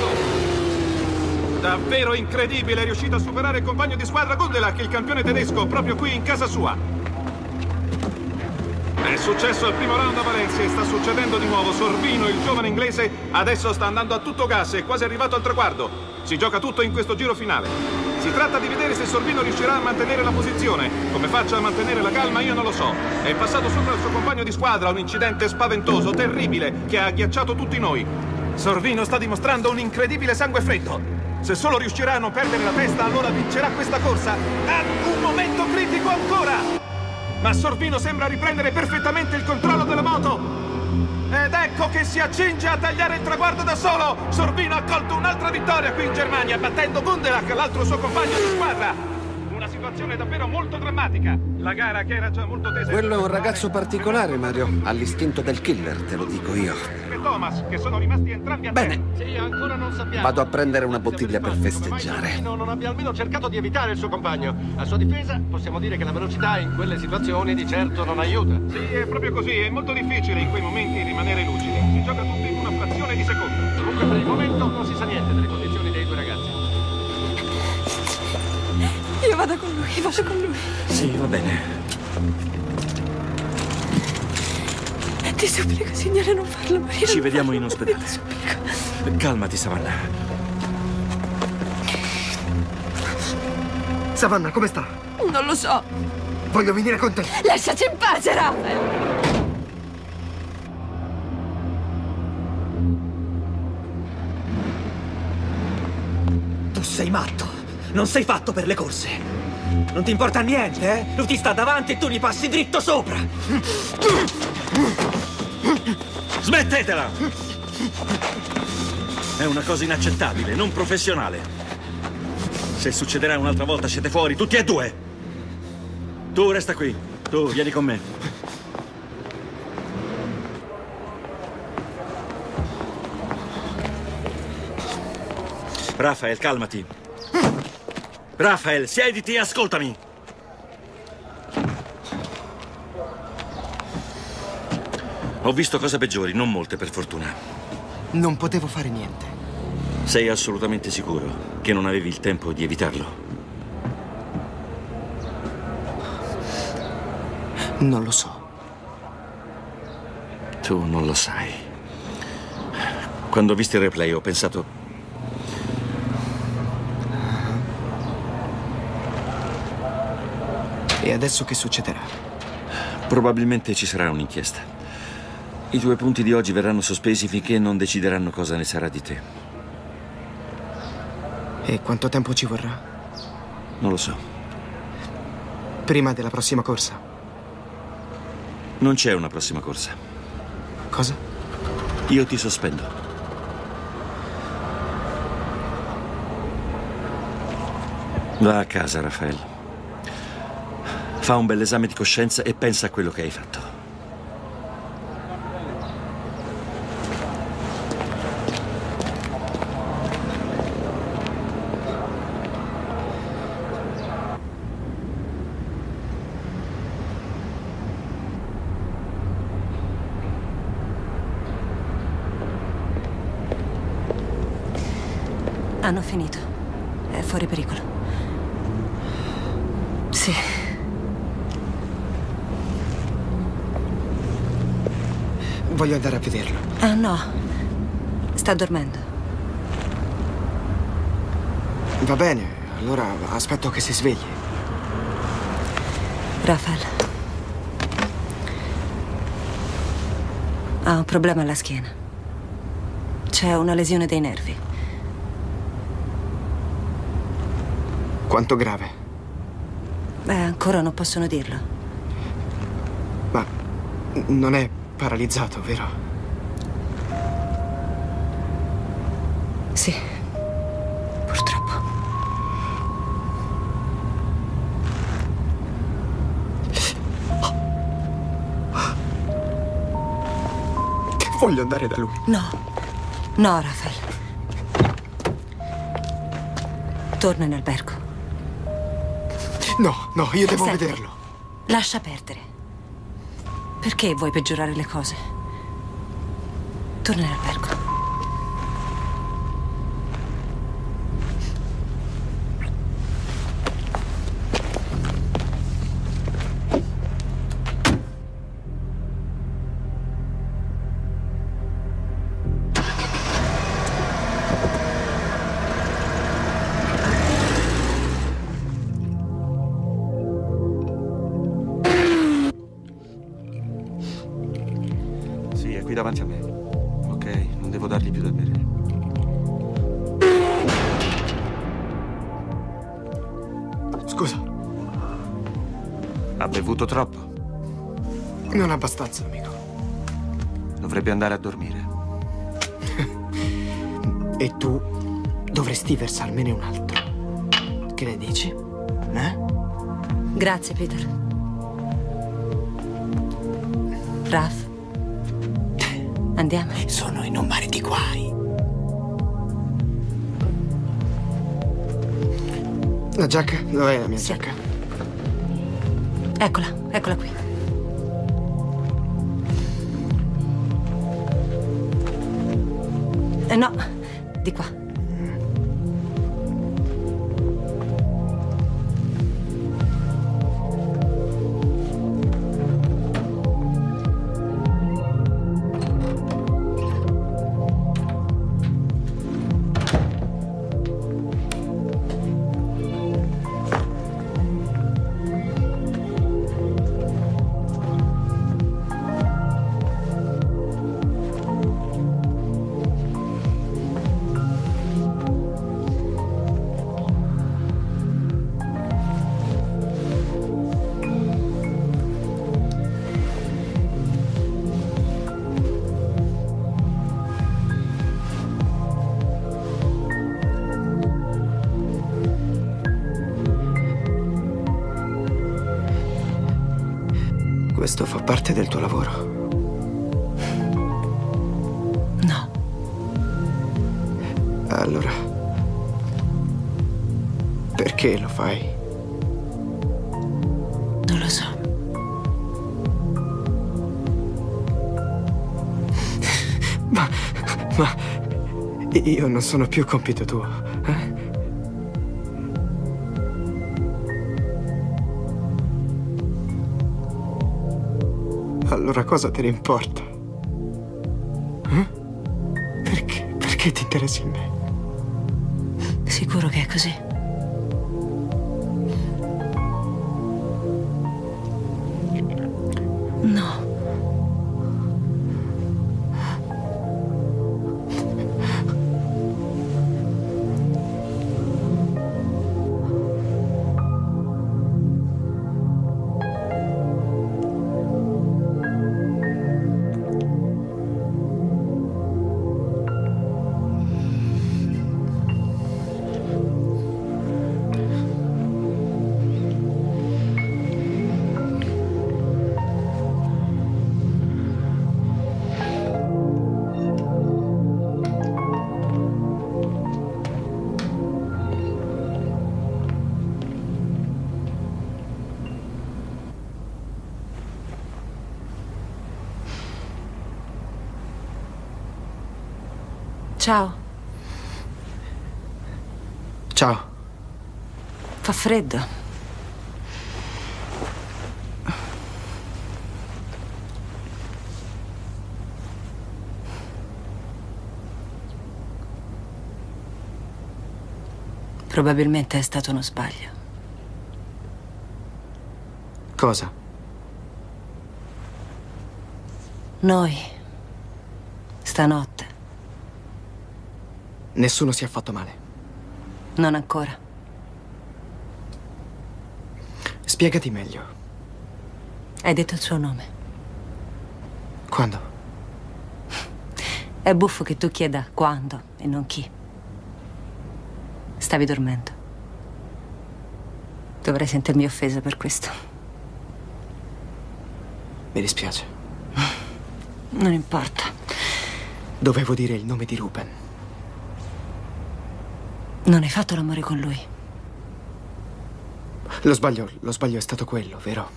Davvero incredibile, è riuscito a superare il compagno di squadra Gundelach, il campione tedesco, proprio qui in casa sua. È successo al primo round a Valencia e sta succedendo di nuovo. Sorvino, il giovane inglese, adesso sta andando a tutto gas, è quasi arrivato al traguardo. Si gioca tutto in questo giro finale. Si tratta di vedere se Sorvino riuscirà a mantenere la posizione. Come faccia a mantenere la calma io non lo so. È passato sopra il suo compagno di squadra, un incidente spaventoso, terribile, che ha agghiacciato tutti noi. Sorvino sta dimostrando un incredibile sangue freddo. Se solo riuscirà a non perdere la testa, allora vincerà questa corsa. Ha un momento critico ancora! Ma Sorvino sembra riprendere perfettamente il controllo della moto. Ed ecco che si accinge a tagliare il traguardo da solo. Sorvino ha colto un'altra vittoria qui in Germania, battendo Gundelach, l'altro suo compagno di squadra. Una situazione davvero molto drammatica. La gara che era già molto tesa. Quello è un ragazzo particolare, Mario. Ha l'istinto del killer, te lo dico io. E Thomas, che sono rimasti entrambi a terra. Bene. Sì, ancora non sappiamo. Vado a prendere una bottiglia per festeggiare. Non abbia almeno cercato di evitare il suo compagno. A sua difesa possiamo dire che la velocità in quelle situazioni di certo non aiuta. Sì, è proprio così. È molto difficile in quei momenti rimanere lucidi. Si gioca tutto in una frazione di secondo. Comunque per il momento non si sa niente delle condizioni dei due ragazzi. Io vado con lui, vado con lui. Sì, va bene. Ti supplico, signore, non farlo morire. Ci vediamo in ospedale. Ti supplico. Calmati, Savannah. Savannah, come sta? Non lo so. Voglio venire con te. Lasciaci in pace, Raphael. sei matto. Non sei fatto per le corse. Non ti importa niente, eh? Lui ti sta davanti e tu gli passi dritto sopra. Smettetela! È una cosa inaccettabile, non professionale. Se succederà un'altra volta siete fuori, tutti e due. Tu resta qui. Tu vieni con me. Rafael, calmati. Rafael, siediti e ascoltami. Ho visto cose peggiori, non molte per fortuna. Non potevo fare niente. Sei assolutamente sicuro che non avevi il tempo di evitarlo? Non lo so. Tu non lo sai. Quando ho visto il replay ho pensato... E adesso che succederà? Probabilmente ci sarà un'inchiesta. I tuoi punti di oggi verranno sospesi finché non decideranno cosa ne sarà di te. E quanto tempo ci vorrà? Non lo so. Prima della prossima corsa? Non c'è una prossima corsa. Cosa? Io ti sospendo. Va a casa, Rafael. Fa un bel esame di coscienza e pensa a quello che hai fatto. Hanno finito. È fuori pericolo. Sì. Voglio andare a vederlo. Ah, no. Sta dormendo. Va bene, allora aspetto che si svegli. Rafael. Ha un problema alla schiena. C'è una lesione dei nervi. Quanto grave? Beh, ancora non possono dirlo. Ma non è paralizzato, vero? Sì, purtroppo. Voglio andare da lui. No, no, Rafael. Torna in albergo. No, no, io devo Senti, vederlo. Lascia perdere. Perché vuoi peggiorare le cose? Torna in albergo. Qui davanti a me. Ok, non devo dargli più da bere. Scusa. Ha bevuto troppo? Non abbastanza, amico. Dovrebbe andare a dormire. E tu dovresti versarmene un altro. Che ne dici? Eh? Grazie, Peter. Raf. Andiamo. Sono in un mare di guai. La giacca? Dov'è la mia Sì. giacca? Eccola, eccola qui. Eh, no, di qua. Questo fa parte del tuo lavoro? No. Allora, perché lo fai? Non lo so. Ma, ma io non sono più compito tuo, eh? Allora cosa te ne importa? Eh? Perché? Perché ti interessi in me? Sicuro che è così? No. Ciao. Ciao. Fa freddo. Probabilmente è stato uno sbaglio. Cosa? Noi, stanotte. Nessuno si è fatto male. Non ancora. Spiegati meglio. Hai detto il suo nome. Quando? È buffo che tu chieda quando e non chi. Stavi dormendo. Dovrei sentirmi offesa per questo. Mi dispiace. Non importa. Dovevo dire il nome di Ruben. Non hai fatto l'amore con lui? Lo sbaglio, lo sbaglio è stato quello, vero?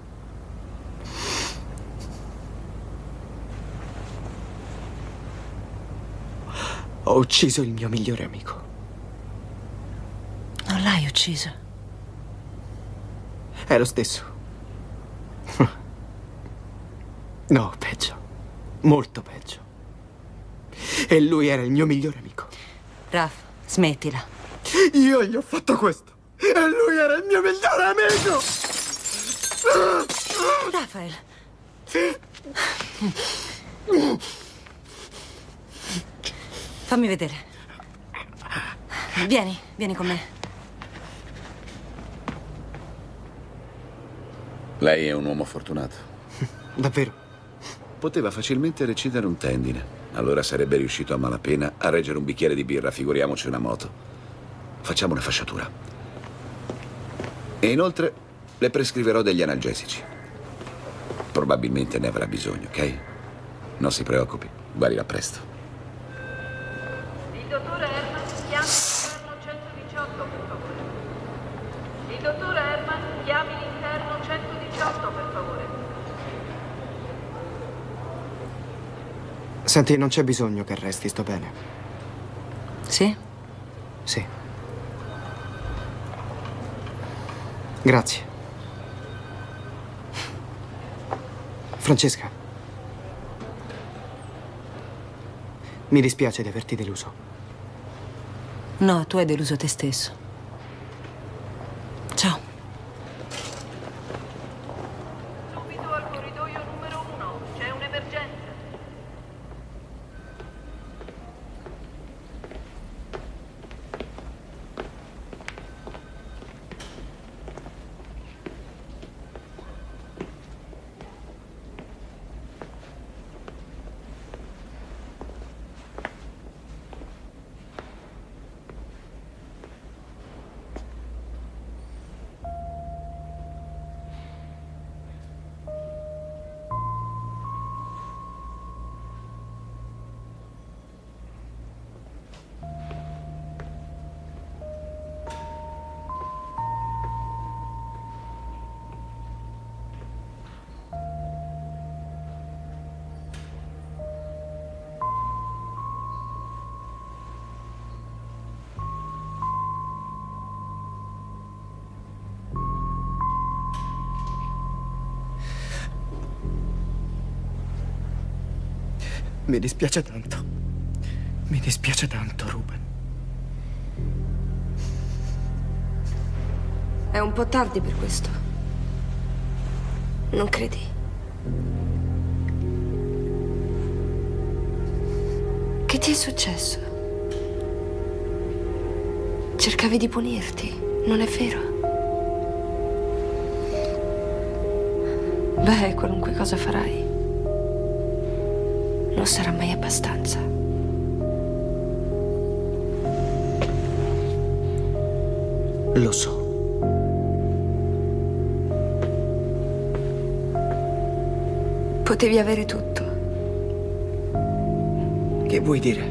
Ho ucciso il mio migliore amico. Non l'hai ucciso? È lo stesso. No, peggio. Molto peggio. E lui era il mio migliore amico. Raf, smettila. Io gli ho fatto questo. E lui era il mio migliore amico. Rafael. Fammi vedere. Vieni, vieni con me. Lei è un uomo fortunato. Davvero? Poteva facilmente recidere un tendine. Allora sarebbe riuscito a malapena a reggere un bicchiere di birra, figuriamoci una moto. Facciamo una fasciatura. E inoltre le prescriverò degli analgesici. Probabilmente ne avrà bisogno, ok? Non si preoccupi, guarirà presto. Il dottore Herman chiami l'interno centodiciotto, per favore. Il dottore Herman chiami l'interno centodiciotto, per favore. Senti, non c'è bisogno che resti, sto bene. Sì? Sì. Grazie. Francesca. Mi dispiace di averti deluso. No, tu hai deluso te stesso. Ciao. Subito al corridoio numero uno. C'è un'emergenza. Mi dispiace tanto. Mi dispiace tanto, Ruben. È un po' tardi per questo. Non credi? Che ti è successo? Cercavi di punirti, non è vero? Beh, qualunque cosa farai, non sarà mai abbastanza. Lo so. Potevi avere tutto. Che vuoi dire?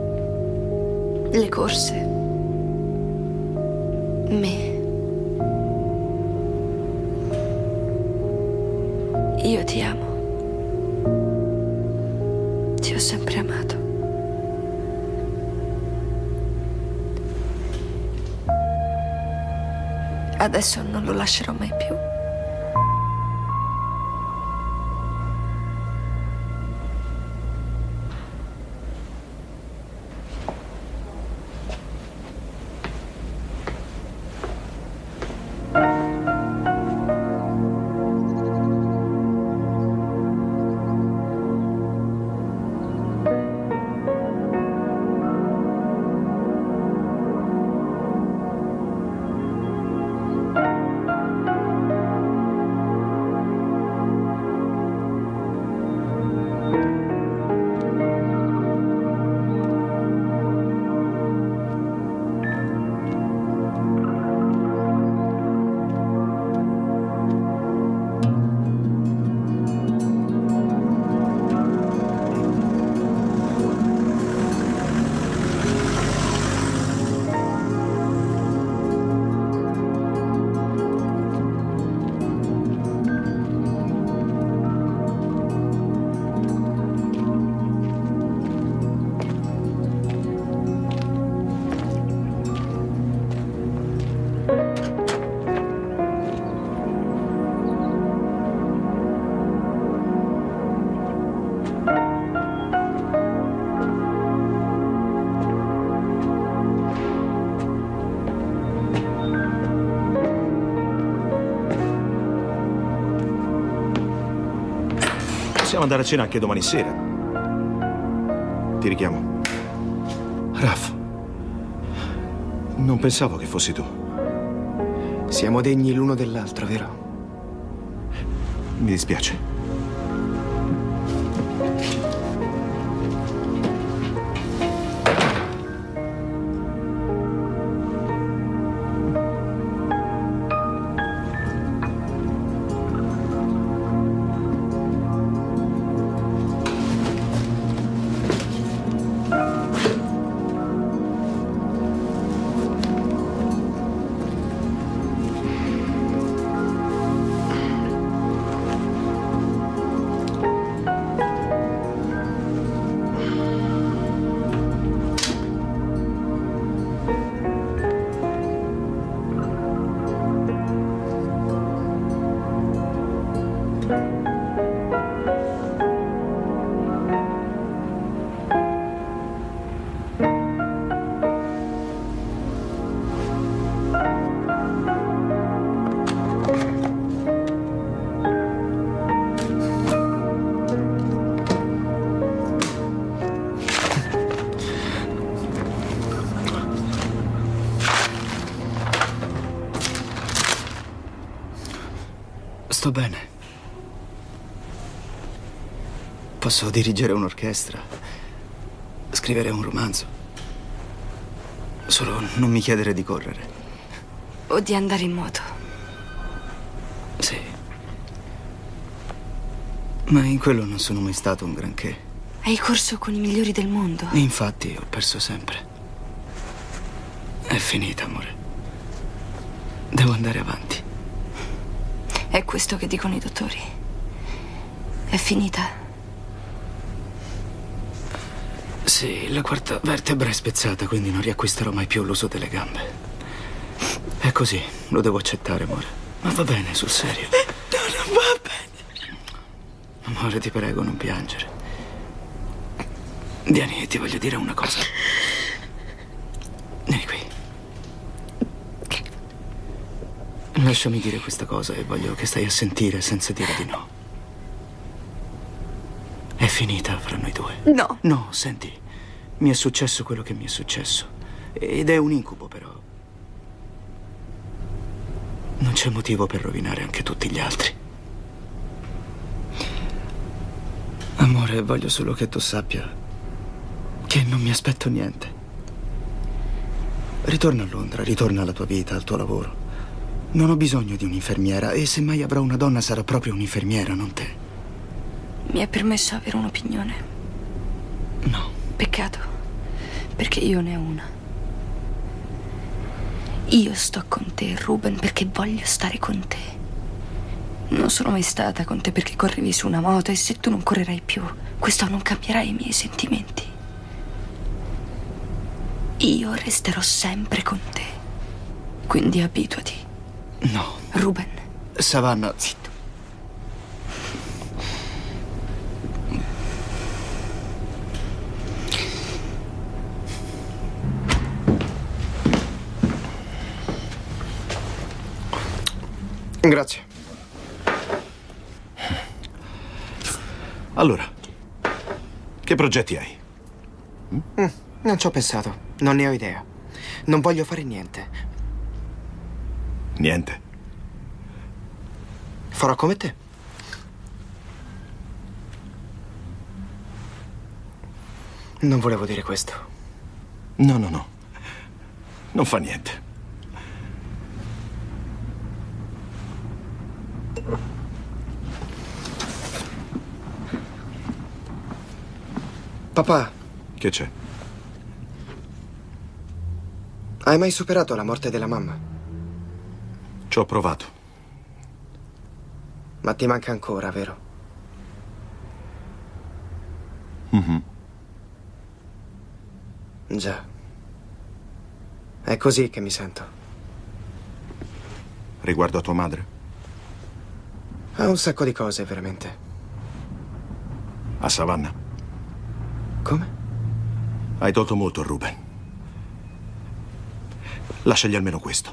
Le corse. Me. Io ti amo. Ti ho sempre amato. Adesso non lo lascerò mai più. Possiamo andare a cena anche domani sera. Ti richiamo. Raff, non pensavo che fossi tu. Siamo degni l'uno dell'altro, vero? Mi dispiace. Sto bene. Posso dirigere un'orchestra, scrivere un romanzo. Solo non mi chiedere di correre. O di andare in moto. Sì. Ma in quello non sono mai stato un granché. Hai corso con i migliori del mondo. Infatti ho perso sempre. È finita, amore. Devo andare avanti. È questo che dicono i dottori. È finita. Sì, la quarta vertebra è spezzata, quindi non riacquisterò mai più l'uso delle gambe. È così, lo devo accettare, amore. Ma va bene, sul serio. No, non va bene. Amore, ti prego, non piangere. Vieni, ti voglio dire una cosa. Vieni qui. Lasciami dire questa cosa e voglio che stai a sentire senza dire di no. È finita fra noi due. No. No, senti. Mi è successo quello che mi è successo. Ed è un incubo, però. Non c'è motivo per rovinare anche tutti gli altri. Amore, voglio solo che tu sappia che non mi aspetto niente. Ritorna a Londra, ritorna alla tua vita, al tuo lavoro. Non ho bisogno di un'infermiera e se mai avrò una donna sarà proprio un'infermiera, non te. Mi è permesso avere un'opinione? No. Peccato, perché io ne ho una. Io sto con te, Ruben, perché voglio stare con te. Non sono mai stata con te perché correvi su una moto e se tu non correrai più, questo non cambierà i miei sentimenti. Io resterò sempre con te. Quindi abituati. No. Ruben. Savannah. Zitto. Grazie. Allora, che progetti hai? Mm, non ci ho pensato. Non ne ho idea. Non voglio fare niente. Niente? Farò come te. Non volevo dire questo. No, no, no. Non fa niente. Papà. Che c'è? Hai mai superato la morte della mamma? Ci ho provato. Ma ti manca ancora, vero? Mm-hmm. Già. È così che mi sento. Riguardo a tua madre? Ha un sacco di cose, veramente. A Savannah? Come? Hai tolto molto a Ruben. Lasciagli almeno questo.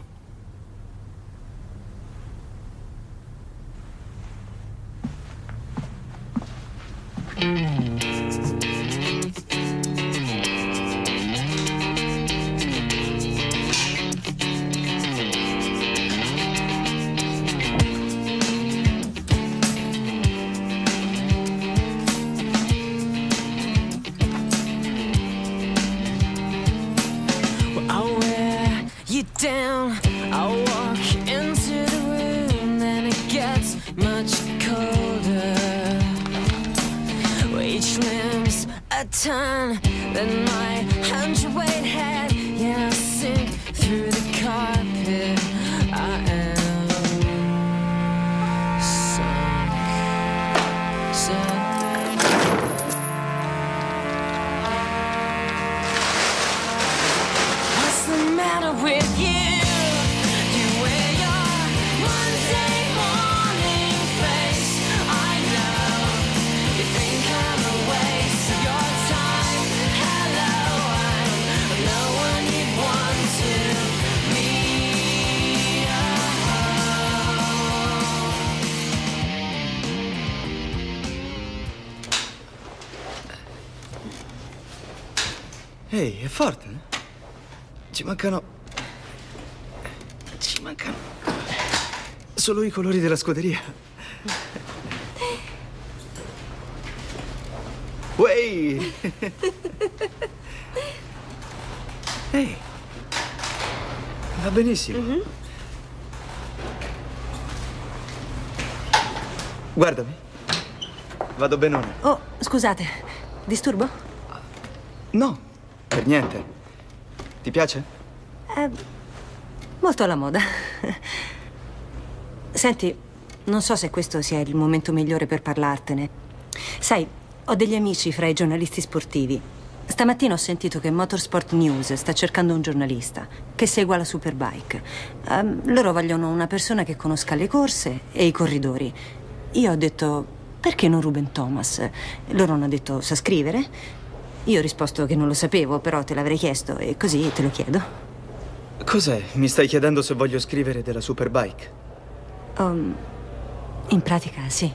Down, I walk into the room, then it gets much colder. Each limb's a ton, then my hundredweight head, yeah, I sink through the carpet. I am sunk, sunk. What's the matter with you? Ehi, è forte, eh? Ci mancano... Ci mancano... solo i colori della scuderia. Uehi! Ehi! Va benissimo. Mm-hmm. Guardami. Vado benone. Oh, scusate. Disturbo? No. Per niente. Ti piace? È molto alla moda. Senti, non so se questo sia il momento migliore per parlartene. Sai, ho degli amici fra i giornalisti sportivi. Stamattina ho sentito che Motorsport News sta cercando un giornalista che segua la Superbike. Um, loro vogliono una persona che conosca le corse e i corridori. Io ho detto, perché non Ruben Thomas? Loro hanno detto, sa scrivere? Io ho risposto che non lo sapevo, però te l'avrei chiesto e così te lo chiedo. Cos'è? Mi stai chiedendo se voglio scrivere della Superbike? Um, in pratica, sì.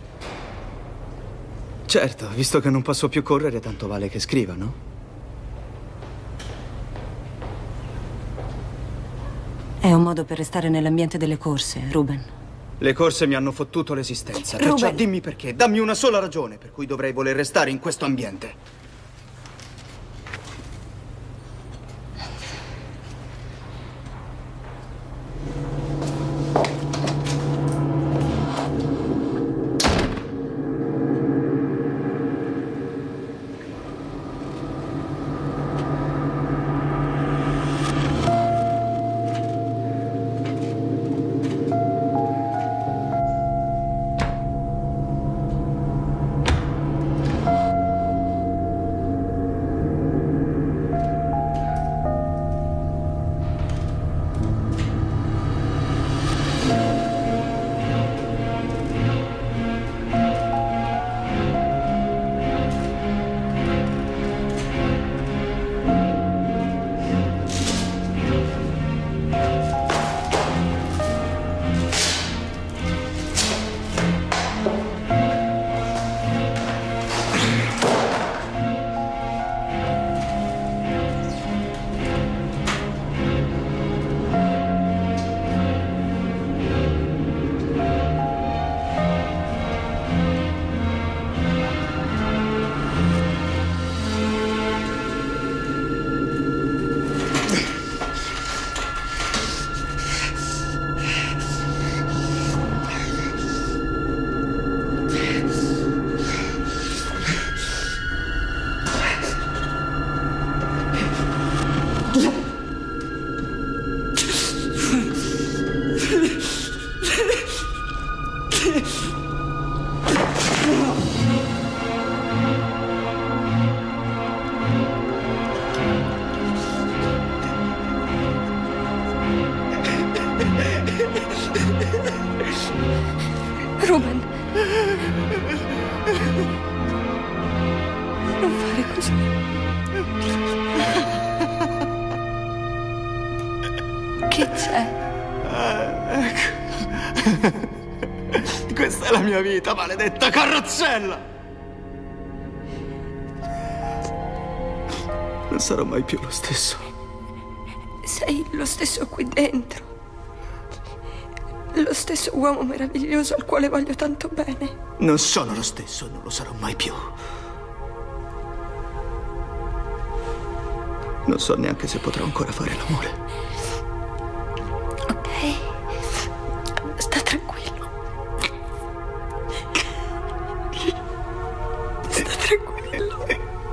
Certo, visto che non posso più correre, tanto vale che scriva, no? È un modo per restare nell'ambiente delle corse, Ruben. Le corse mi hanno fottuto l'esistenza, Ruben. perciò dimmi perché. Dammi una sola ragione per cui dovrei voler restare in questo ambiente. Ruben. Non fare così. Che c'è? Questa è la mia vita, maledetta carrozzella! Non sarò mai più lo stesso. Sei lo stesso qui dentro. Lo stesso uomo meraviglioso al quale voglio tanto bene. Non sono lo stesso, non lo sarò mai più. Non so neanche se potrò ancora fare l'amore. Ok. Sta tranquillo. Sta tranquillo.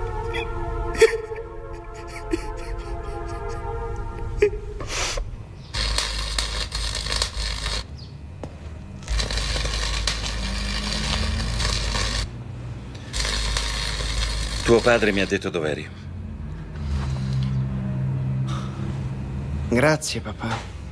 Tuo padre mi ha detto dov'eri. Grazie, papà.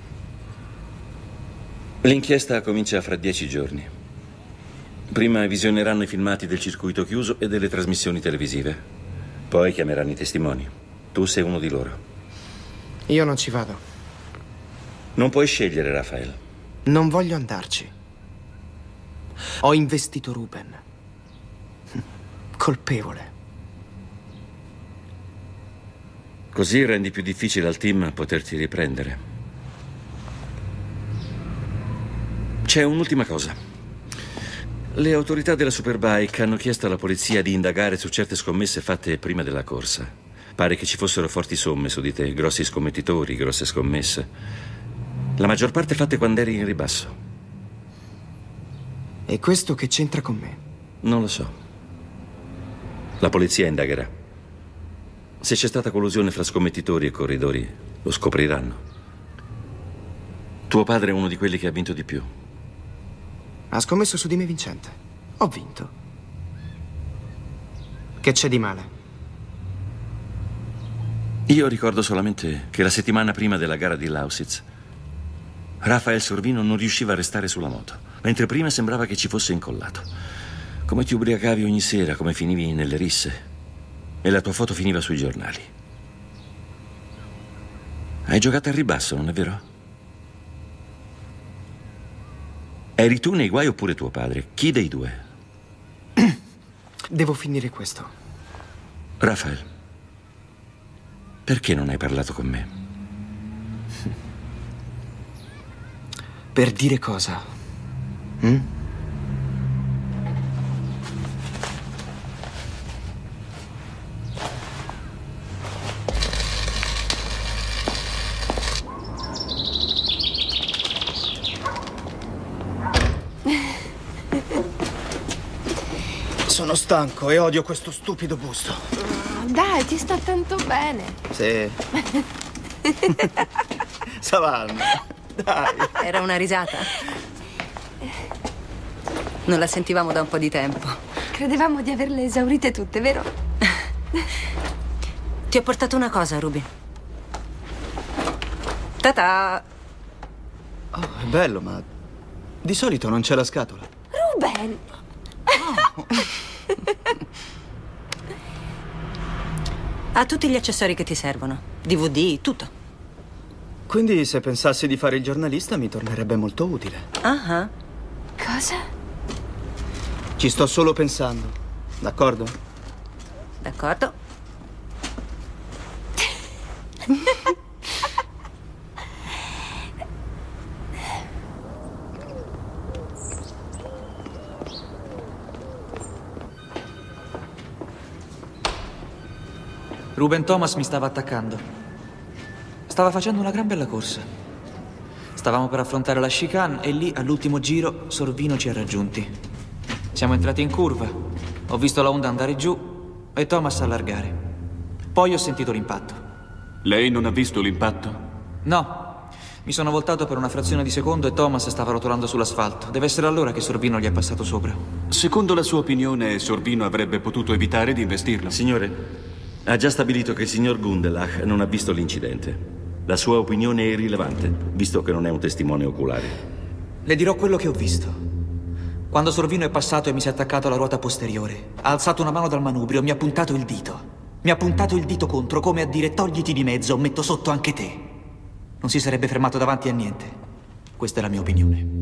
L'inchiesta comincia fra dieci giorni. Prima visioneranno i filmati del circuito chiuso e delle trasmissioni televisive. Poi chiameranno i testimoni. Tu sei uno di loro. Io non ci vado. Non puoi scegliere, Rafael. Non voglio andarci. Ho investito Ruben. Colpevole. Così rendi più difficile al team poterti riprendere. C'è un'ultima cosa. Le autorità della Superbike hanno chiesto alla polizia di indagare su certe scommesse fatte prima della corsa. Pare che ci fossero forti somme su di te, grossi scommettitori, grosse scommesse. La maggior parte fatte quando eri in ribasso. E questo che c'entra con me? Non lo so. La polizia indagherà. Se c'è stata collusione fra scommettitori e corridori, lo scopriranno. Tuo padre è uno di quelli che ha vinto di più. Ha scommesso su di me vincente. Ho vinto. Che c'è di male? Io ricordo solamente che la settimana prima della gara di Lausitz, Rafael Sorvino non riusciva a restare sulla moto, mentre prima sembrava che ci fosse incollato. Come ti ubriacavi ogni sera, come finivi nelle risse. e la tua foto finiva sui giornali. Hai giocato al ribasso, non è vero? Eri tu nei guai oppure tuo padre? Chi dei due? Devo finire questo. Rafael, perché non hai parlato con me? Per dire cosa? Mm? Sono stanco e odio questo stupido busto. Dai, ti sta tanto bene. Sì. Savannah, dai. Era una risata. Non la sentivamo da un po' di tempo. Credevamo di averle esaurite tutte, vero? Ti ho portato una cosa, Ruby. Ta-ta! Oh, è bello, ma di solito non c'è la scatola. Ruben! Oh. Ha tutti gli accessori che ti servono. D V D, tutto. Quindi se pensassi di fare il giornalista mi tornerebbe molto utile. Ah. Cosa? Ci sto solo pensando. D'accordo? D'accordo. Ruben Thomas mi stava attaccando. Stava facendo una gran bella corsa. Stavamo per affrontare la chicane e lì, all'ultimo giro, Sorvino ci ha raggiunti. Siamo entrati in curva. Ho visto la Honda andare giù e Thomas allargare. Poi ho sentito l'impatto. Lei non ha visto l'impatto? No. Mi sono voltato per una frazione di secondo e Thomas stava rotolando sull'asfalto. Deve essere allora che Sorvino gli è passato sopra. Secondo la sua opinione, Sorvino avrebbe potuto evitare di investirlo? Signore, ha già stabilito che il signor Gundelach non ha visto l'incidente. La sua opinione è irrilevante, visto che non è un testimone oculare. Le dirò quello che ho visto. Quando Sorvino è passato e mi si è attaccato alla ruota posteriore, ha alzato una mano dal manubrio e mi ha puntato il dito. Mi ha puntato il dito contro, come a dire togliti di mezzo o metto sotto anche te. Non si sarebbe fermato davanti a niente. Questa è la mia opinione.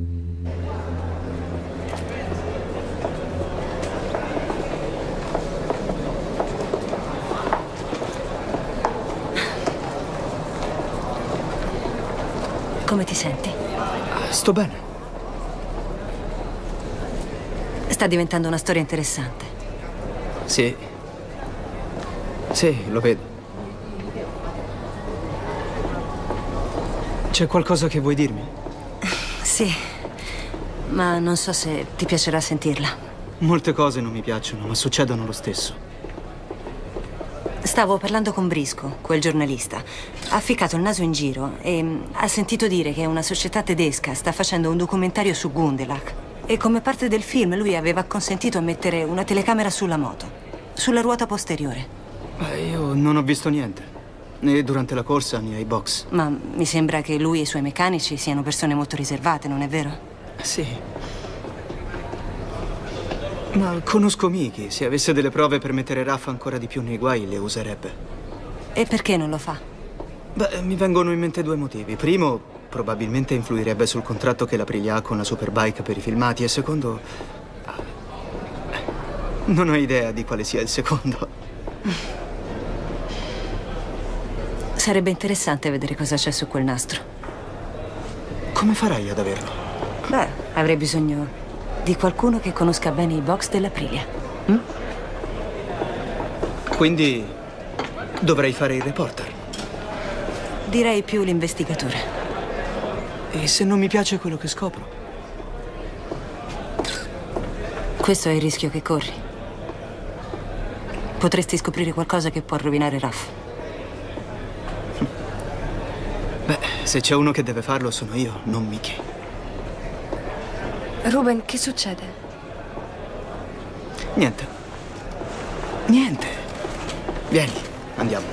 Come ti senti? Sto bene. Sta diventando una storia interessante. Sì. Sì, lo vedo. C'è qualcosa che vuoi dirmi? Sì, ma non so se ti piacerà sentirla. Molte cose non mi piacciono, ma succedono lo stesso. Stavo parlando con Brisco, quel giornalista. Ha ficcato il naso in giro e mh, ha sentito dire che una società tedesca sta facendo un documentario su Gundelach. E come parte del film lui aveva consentito a mettere una telecamera sulla moto, sulla ruota posteriore. Ma io non ho visto niente, né durante la corsa né ai box. Ma mi sembra che lui e i suoi meccanici siano persone molto riservate, non è vero? Sì. Ma conosco Miki. Se avesse delle prove per mettere Raff ancora di più nei guai, le userebbe. E perché non lo fa? Beh, mi vengono in mente due motivi. Primo, probabilmente influirebbe sul contratto che l'Aprilia ha con la Superbike per i filmati. E secondo... non ho idea di quale sia il secondo. Sarebbe interessante vedere cosa c'è su quel nastro. Come farai ad averlo? Beh, avrei bisogno di qualcuno che conosca bene i box dell'Aprilia. Hm? Quindi dovrei fare il reporter. Direi più l'investigatore. E se non mi piace quello che scopro? Questo è il rischio che corri. Potresti scoprire qualcosa che può rovinare Raff. Beh, se c'è uno che deve farlo sono io, non Miki. Ruben, che succede? Niente. Niente. Vieni, andiamo.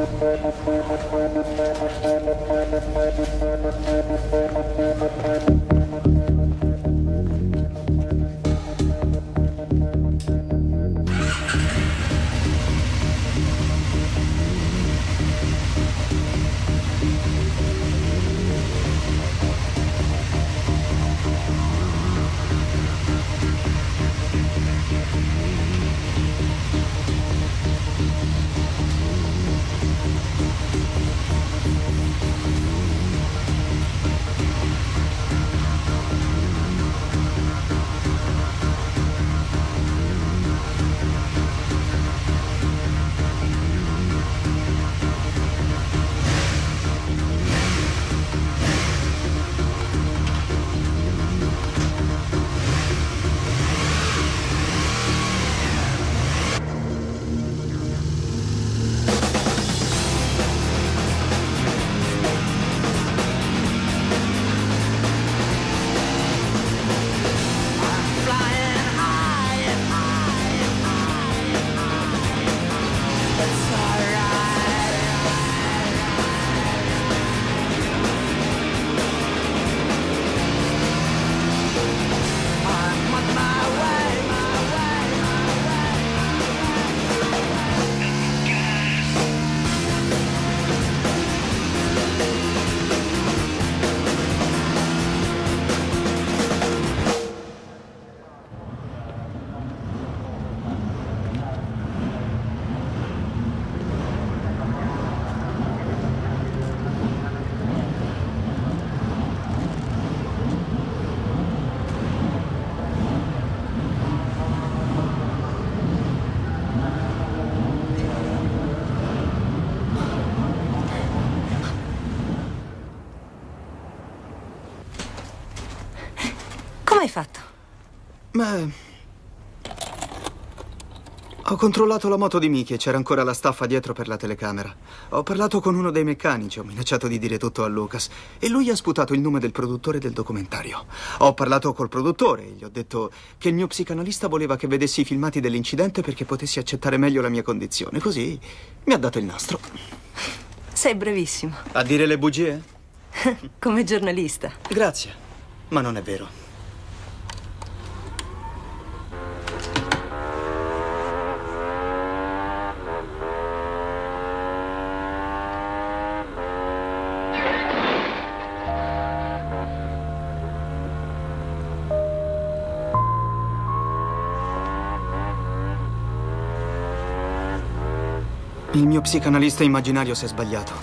Come hai fatto? Beh... Ho controllato la moto di Mickey e c'era ancora la staffa dietro per la telecamera. Ho parlato con uno dei meccanici, ho minacciato di dire tutto a Lucas e lui ha sputato il nome del produttore del documentario. Ho parlato col produttore e gli ho detto che il mio psicanalista voleva che vedessi i filmati dell'incidente perché potessi accettare meglio la mia condizione. Così mi ha dato il nastro. Sei brevissimo. A dire le bugie? Come giornalista. Grazie, ma non è vero. Il mio psicanalista immaginario si è sbagliato.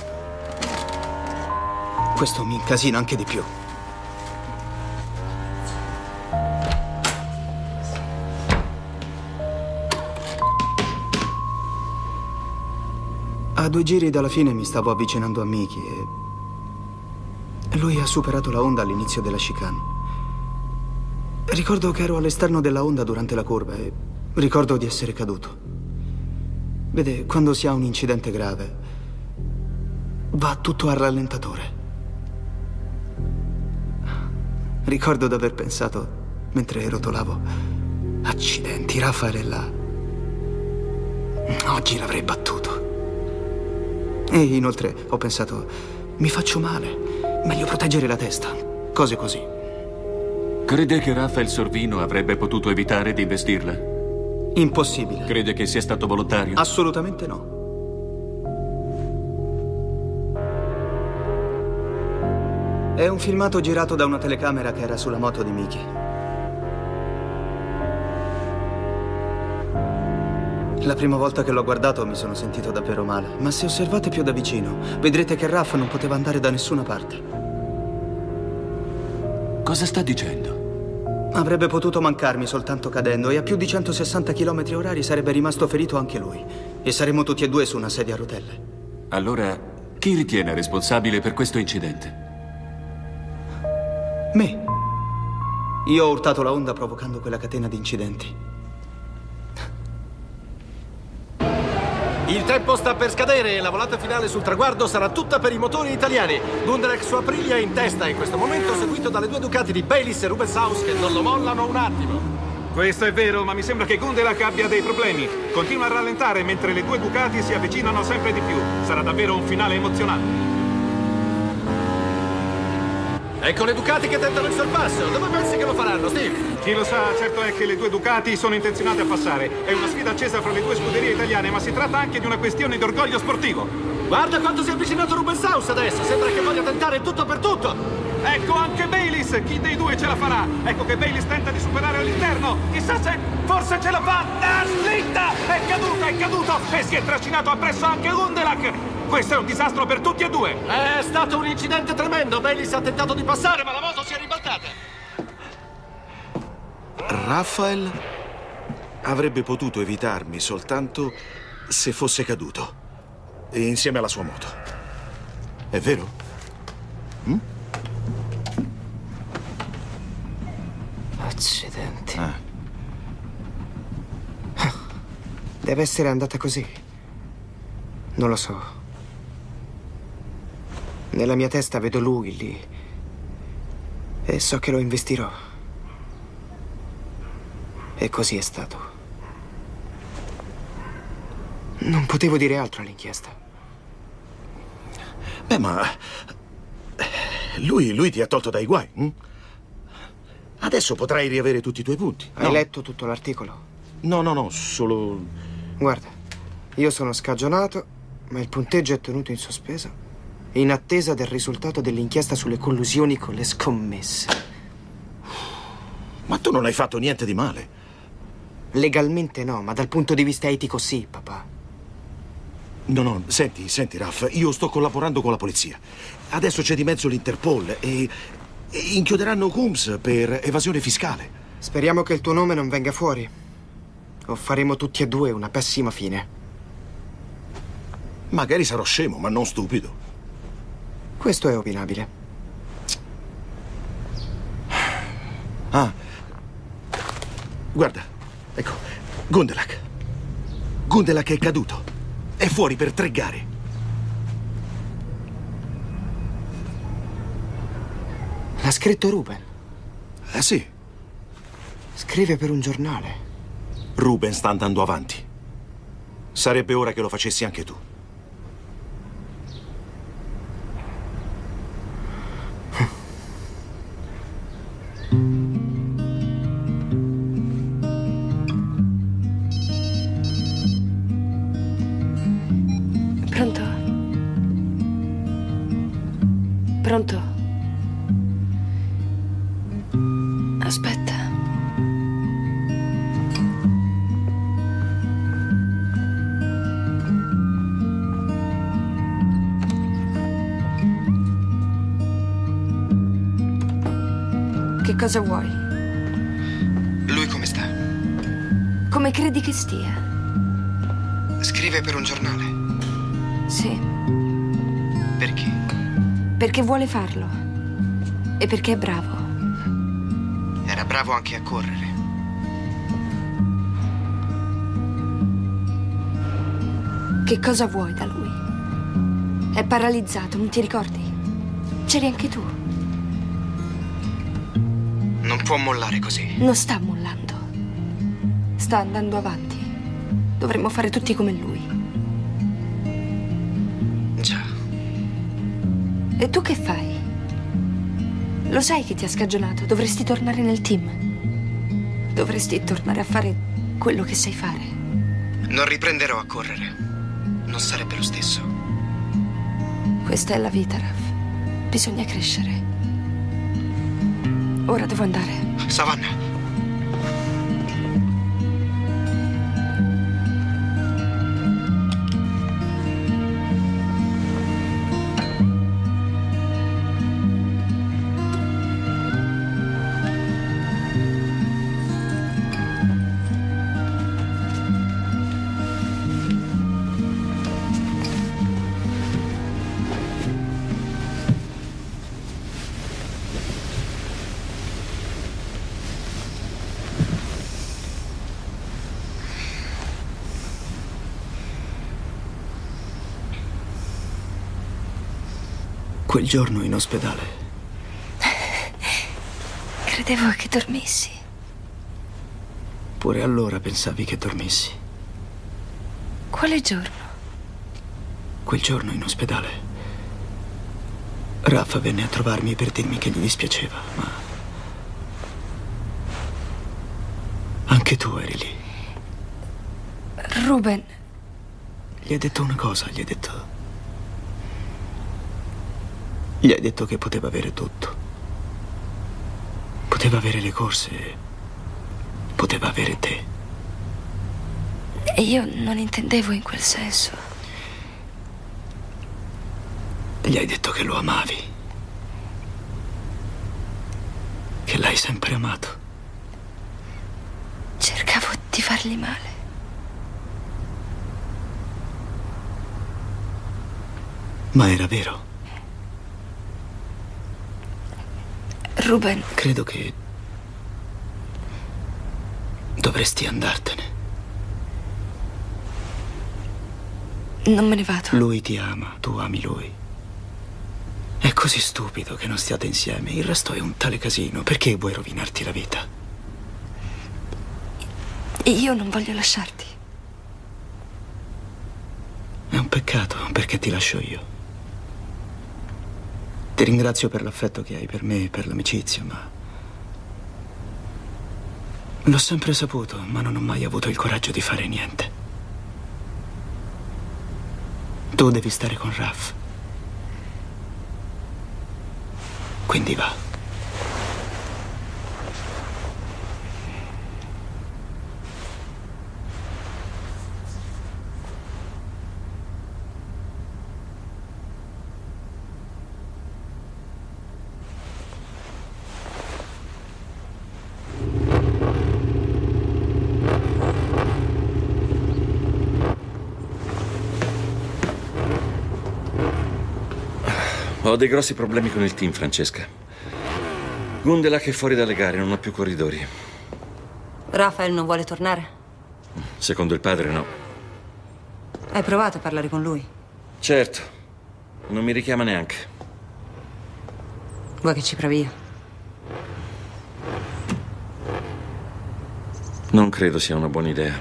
Questo mi incasina anche di più. A due giri dalla fine mi stavo avvicinando a Mickey e lui ha superato la Honda all'inizio della chicane. Ricordo che ero all'esterno della Honda durante la curva e ricordo di essere caduto. Vede, quando si ha un incidente grave, va tutto al rallentatore. Ricordo di aver pensato, mentre rotolavo, accidenti, Raffaella, oggi l'avrei battuto. E inoltre ho pensato, mi faccio male, meglio proteggere la testa, cose così. Crede che Rafael Sorvino avrebbe potuto evitare di investirla? Impossibile. Crede che sia stato volontario? Assolutamente no. È un filmato girato da una telecamera che era sulla moto di Mickey. La prima volta che l'ho guardato mi sono sentito davvero male, ma se osservate più da vicino, vedrete che Raff non poteva andare da nessuna parte. Cosa sta dicendo? Avrebbe potuto mancarmi soltanto cadendo e a più di centosessanta chilometri orari sarebbe rimasto ferito anche lui. E saremmo tutti e due su una sedia a rotelle. Allora, chi ritiene responsabile per questo incidente? Me. Io ho urtato la Honda provocando quella catena di incidenti. Il tempo sta per scadere e la volata finale sul traguardo sarà tutta per i motori italiani. Gundrek su Aprilia in testa in questo momento, seguito dalle due Ducati di Bayliss e Rubenshaus che non lo mollano un attimo. Questo è vero, ma mi sembra che Gundelach abbia dei problemi. Continua a rallentare mentre le due Ducati si avvicinano sempre di più. Sarà davvero un finale emozionante. Ecco le Ducati che tentano il sorpasso. Dove pensi che lo faranno, Steve? Chi lo sa, certo è che le due Ducati sono intenzionate a passare. È una sfida accesa fra le due scuderie italiane, ma si tratta anche di una questione di orgoglio sportivo. Guarda quanto si è avvicinato Rubenshaus adesso. Sembra che voglia tentare il tutto per tutto. Ecco anche Bayliss. Chi dei due ce la farà? Ecco che Bayliss tenta di superare all'interno. Chissà se forse ce la fa. Ah, slitta! È caduto, è caduto! E si è trascinato appresso anche Gundelach. Questo è un disastro per tutti e due. È stato un incidente tremendo. Bayliss ha tentato di passare, ma la moto si è ribaltata. Raphael avrebbe potuto evitarmi soltanto se fosse caduto. E insieme alla sua moto. È vero? Hm? Accidenti. Ah. Deve essere andata così. Non lo so. Nella mia testa vedo lui lì. E so che lo investirò. E così è stato. Non potevo dire altro all'inchiesta. Beh, ma... Lui, lui ti ha tolto dai guai. Hm? Adesso potrai riavere tutti i tuoi punti. Hai no? letto tutto l'articolo? No, no, no, solo... Guarda, io sono scagionato, ma il punteggio è tenuto in sospeso in attesa del risultato dell'inchiesta sulle collusioni con le scommesse. Ma tu non hai fatto niente di male. Legalmente no, ma dal punto di vista etico sì, papà. No, no, senti, senti, Raff, io sto collaborando con la polizia. Adesso c'è di mezzo l'Interpol e... e inchioderanno Coombs per evasione fiscale. Speriamo che il tuo nome non venga fuori. O faremo tutti e due una pessima fine. Magari sarò scemo, ma non stupido. Questo è opinabile. Ah. Guarda, ecco, Gundelach. Gundelach è caduto. È fuori per tre gare. L'ha scritto Ruben? Eh sì. Scrive per un giornale. Ruben sta andando avanti. Sarebbe ora che lo facessi anche tu. Pronto? Pronto? Aspetta. Che cosa vuoi? Lui come sta? Come credi che stia? Scrive per un giornale. Sì. Perché? Perché vuole farlo. E perché è bravo. Era bravo anche a correre. Che cosa vuoi da lui? È paralizzato, non ti ricordi? C'eri anche tu. Non può mollare così. Non sta mollando. Sta andando avanti. Dovremmo fare tutti come lui. Già. E tu che fai? Lo sai che ti ha scagionato. Dovresti tornare nel team. Dovresti tornare a fare quello che sai fare. Non riprenderò a correre. Non sarebbe lo stesso. Questa è la vita, Raff. Bisogna crescere. Ora devo andare. Savannah. Quel giorno in ospedale. Credevo che dormissi. Pure allora pensavi che dormissi. Quale giorno? Quel giorno in ospedale. Raffa venne a trovarmi per dirmi che gli dispiaceva, ma... anche tu eri lì. Ruben. Gli hai detto una cosa, gli hai detto... Gli hai detto che poteva avere tutto. Poteva avere le corse. Poteva avere te. E io non intendevo in quel senso. Gli hai detto che lo amavi. Che l'hai sempre amato. Cercavo di fargli male. Ma era vero. Ruben. Credo che dovresti andartene. Non me ne vado. Lui ti ama, tu ami lui. È così stupido che non stiate insieme. Il resto è un tale casino. Perché vuoi rovinarti la vita? E io non voglio lasciarti. È un peccato, perché ti lascio io. Ti ringrazio per l'affetto che hai per me e per l'amicizia, ma... l'ho sempre saputo, ma non ho mai avuto il coraggio di fare niente. Tu devi stare con Raff. Quindi va. Ho dei grossi problemi con il team, Francesca. Gundelach è fuori dalle gare, non ha più corridori. Rafael non vuole tornare? Secondo il padre, no. Hai provato a parlare con lui? Certo. Non mi richiama neanche. Vuoi che ci provi io? Non credo sia una buona idea.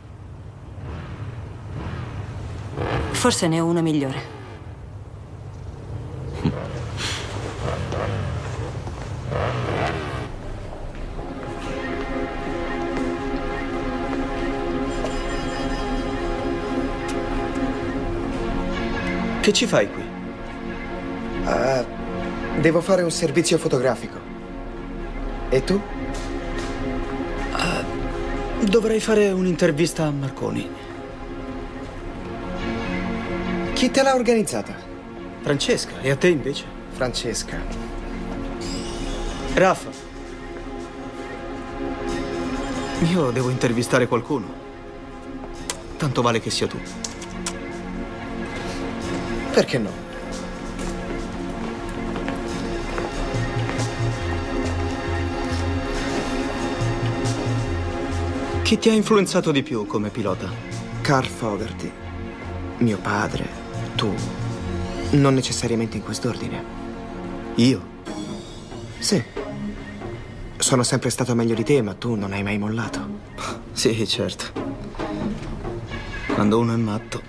Forse ne ho una migliore. Che ci fai qui? Uh, devo fare un servizio fotografico. E tu? Uh, dovrei fare un'intervista a Marconi. Chi te l'ha organizzata? Francesca. E a te invece? Francesca. Raffa. Io devo intervistare qualcuno. Tanto vale che sia tu. Perché no? Chi ti ha influenzato di più come pilota? Carl Fogarty, mio padre, tu. Non necessariamente in quest'ordine. Io? Sì. Sono sempre stato meglio di te, ma tu non hai mai mollato. Sì, certo. Quando uno è matto.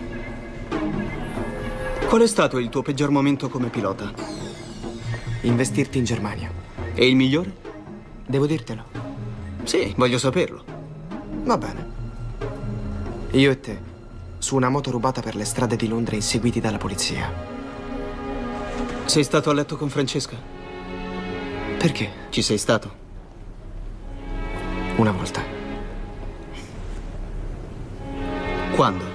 Qual è stato il tuo peggior momento come pilota? Investirti in Germania. E il migliore? Devo dirtelo? Sì, voglio saperlo. Va bene. Io e te, su una moto rubata per le strade di Londra inseguiti dalla polizia. Sei stato a letto con Francesca? Perché? Ci sei stato? Una volta. Quando?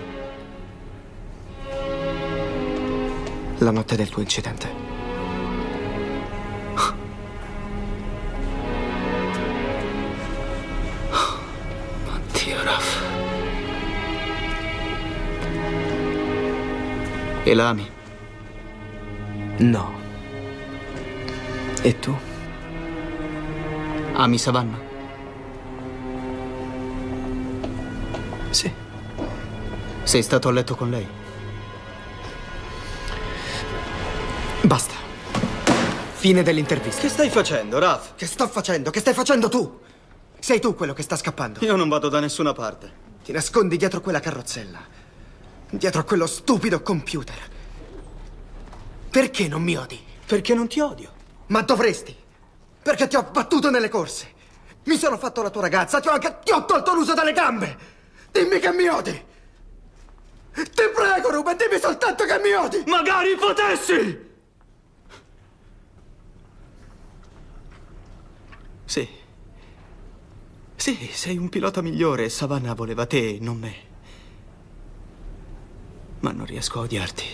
La notte del tuo incidente. Oddio, Raff. E la ami? No. E tu? Ami Savannah? Sì. Sei stato a letto con lei? Basta. Fine dell'intervista. Che stai facendo, Raff? Che sto facendo? Che stai facendo tu? Sei tu quello che sta scappando. Io non vado da nessuna parte. Ti nascondi dietro quella carrozzella. Dietro a quello stupido computer. Perché non mi odi? Perché non ti odio. Ma dovresti. Perché ti ho battuto nelle corse. Mi sono fatto la tua ragazza, ti ho anche ti ho tolto l'uso delle gambe. Dimmi che mi odi. Ti prego, Ruben, dimmi soltanto che mi odi. Magari potessi! Sì. Sì, sei un pilota migliore. Savannah voleva te, non me. Ma non riesco a odiarti.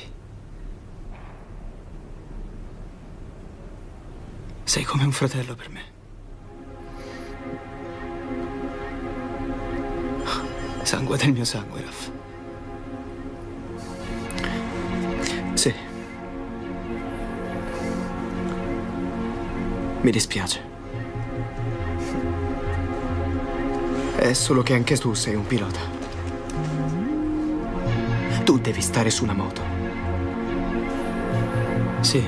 Sei come un fratello per me. Sangue del mio sangue, Raff. Sì. Mi dispiace. È solo che anche tu sei un pilota. Tu devi stare su una moto. Sì.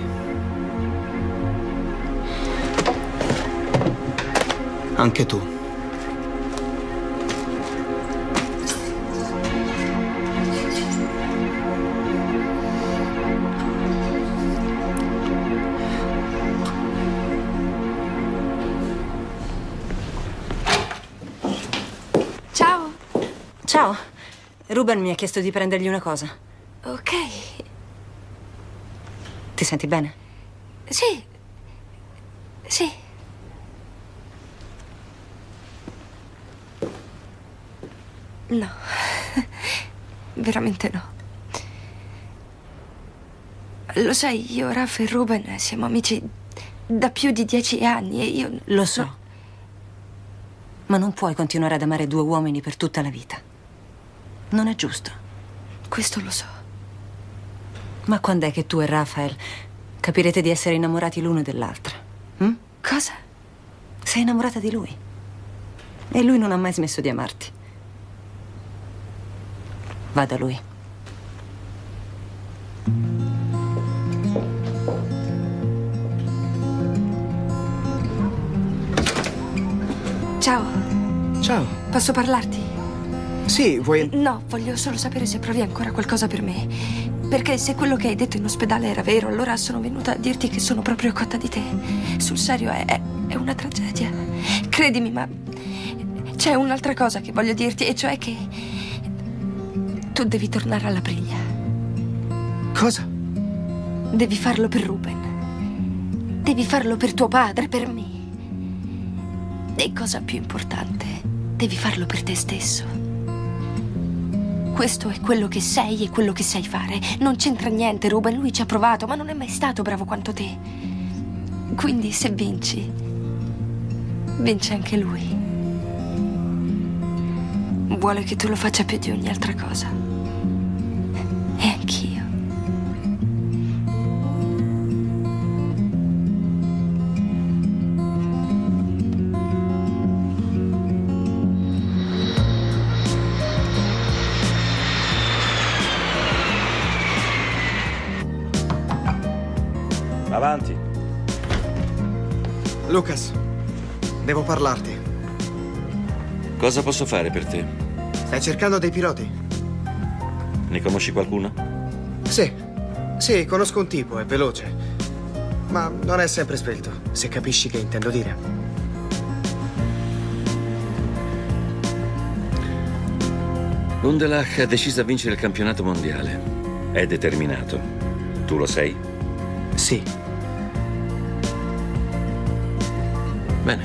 Anche tu. Ciao. Ciao. Ruben mi ha chiesto di prendergli una cosa. Ok. Ti senti bene? Sì. Sì. No. Veramente no. Lo sai, io, Raff e Ruben siamo amici da più di dieci anni e io... Lo so. No. Ma non puoi continuare ad amare due uomini per tutta la vita. Non è giusto. Questo lo so. Ma quando è che tu e Raphael capirete di essere innamorati l'uno dell'altra? Hm? Cosa? Sei innamorata di lui. E lui non ha mai smesso di amarti. Va da lui. Ciao. Ciao. Posso parlarti? Sì, vuoi... No, voglio solo sapere se provi ancora qualcosa per me. Perché se quello che hai detto in ospedale era vero, allora sono venuta a dirti che sono proprio cotta di te. Sul serio, è, è una tragedia. Credimi, ma c'è un'altra cosa che voglio dirti, e cioè che tu devi tornare alla briglia. Cosa? Devi farlo per Ruben. Devi farlo per tuo padre, per me. E cosa più importante, devi farlo per te stesso. Questo è quello che sei e quello che sai fare. Non c'entra niente, Ruben. Lui ci ha provato, ma non è mai stato bravo quanto te. Quindi se vinci, vince anche lui. Vuole che tu lo faccia più di ogni altra cosa. E anch'io. Avanti. Lucas, devo parlarti. Cosa posso fare per te? Stai cercando dei piloti? Ne conosci qualcuno? Sì, sì, conosco un tipo, è veloce. Ma non è sempre svelto, se capisci che intendo dire. Lundelach ha deciso a vincere il campionato mondiale. È determinato. Tu lo sei? Sì. Bene.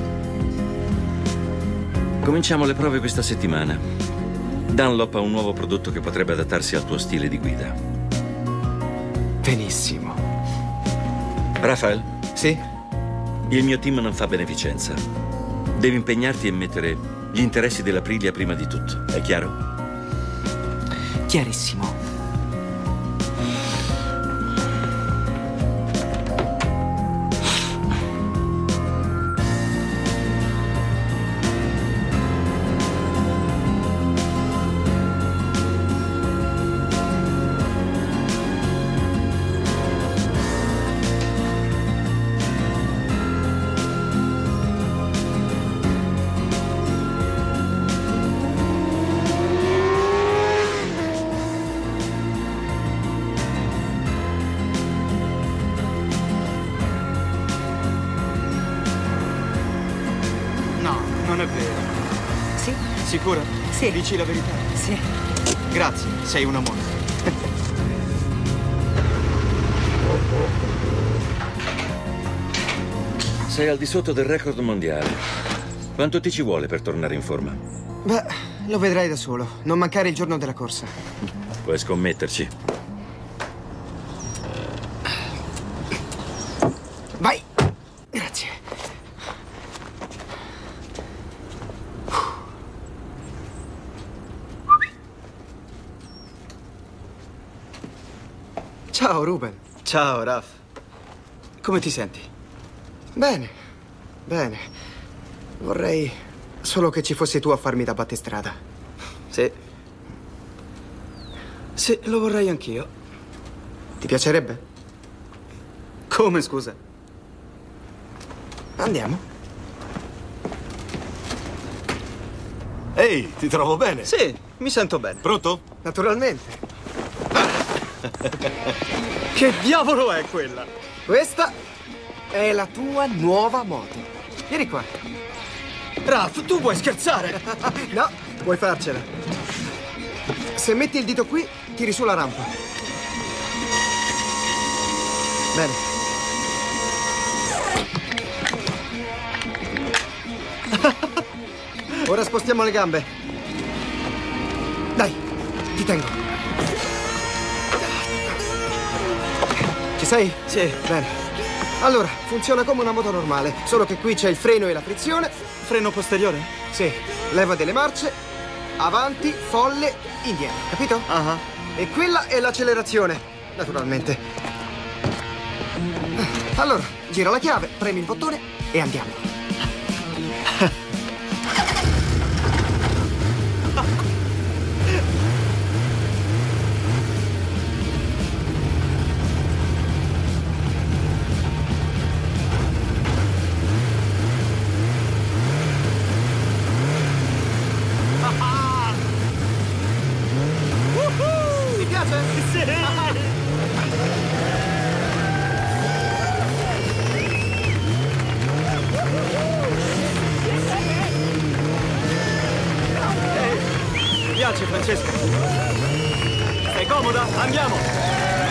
Cominciamo le prove questa settimana. Dunlop ha un nuovo prodotto che potrebbe adattarsi al tuo stile di guida. Benissimo. Raphael? Sì? Il mio team non fa beneficenza. Devi impegnarti e mettere gli interessi della Aprilia prima di tutto. È chiaro? Chiarissimo. è vero. Sì. Sicura? Sì. Dici la verità? Sì. Grazie, sei un amore. Sei al di sotto del record mondiale. Quanto ti ci vuole per tornare in forma? Beh, lo vedrai da solo. Non mancare il giorno della corsa. Puoi scommetterci. Vai! Grazie. Ciao, Ruben. Ciao, Raf. Come ti senti? Bene, bene. Vorrei solo che ci fossi tu a farmi da battistrada. Sì. Sì, lo vorrei anch'io. Ti piacerebbe? Come, scusa? Andiamo. Ehi, ti trovo bene. Sì, mi sento bene. Pronto? Naturalmente. Che diavolo è quella? Questa è la tua nuova moto. Vieni qua. Raf, tu vuoi scherzare? No, puoi farcela. Se metti il dito qui, tiri sulla rampa. Bene. Ora spostiamo le gambe. Dai, ti tengo. Ci sei? Sì. Bene. Allora, funziona come una moto normale, solo che qui c'è il freno e la frizione. Freno posteriore? Sì. Leva delle marce, avanti, folle, indietro, capito? Ah. Uh-huh. E quella è l'accelerazione, naturalmente. Allora, gira la chiave, premi il bottone e andiamo. Ti piace? Sì! Mi piace, Francesca. Sei comoda? Andiamo!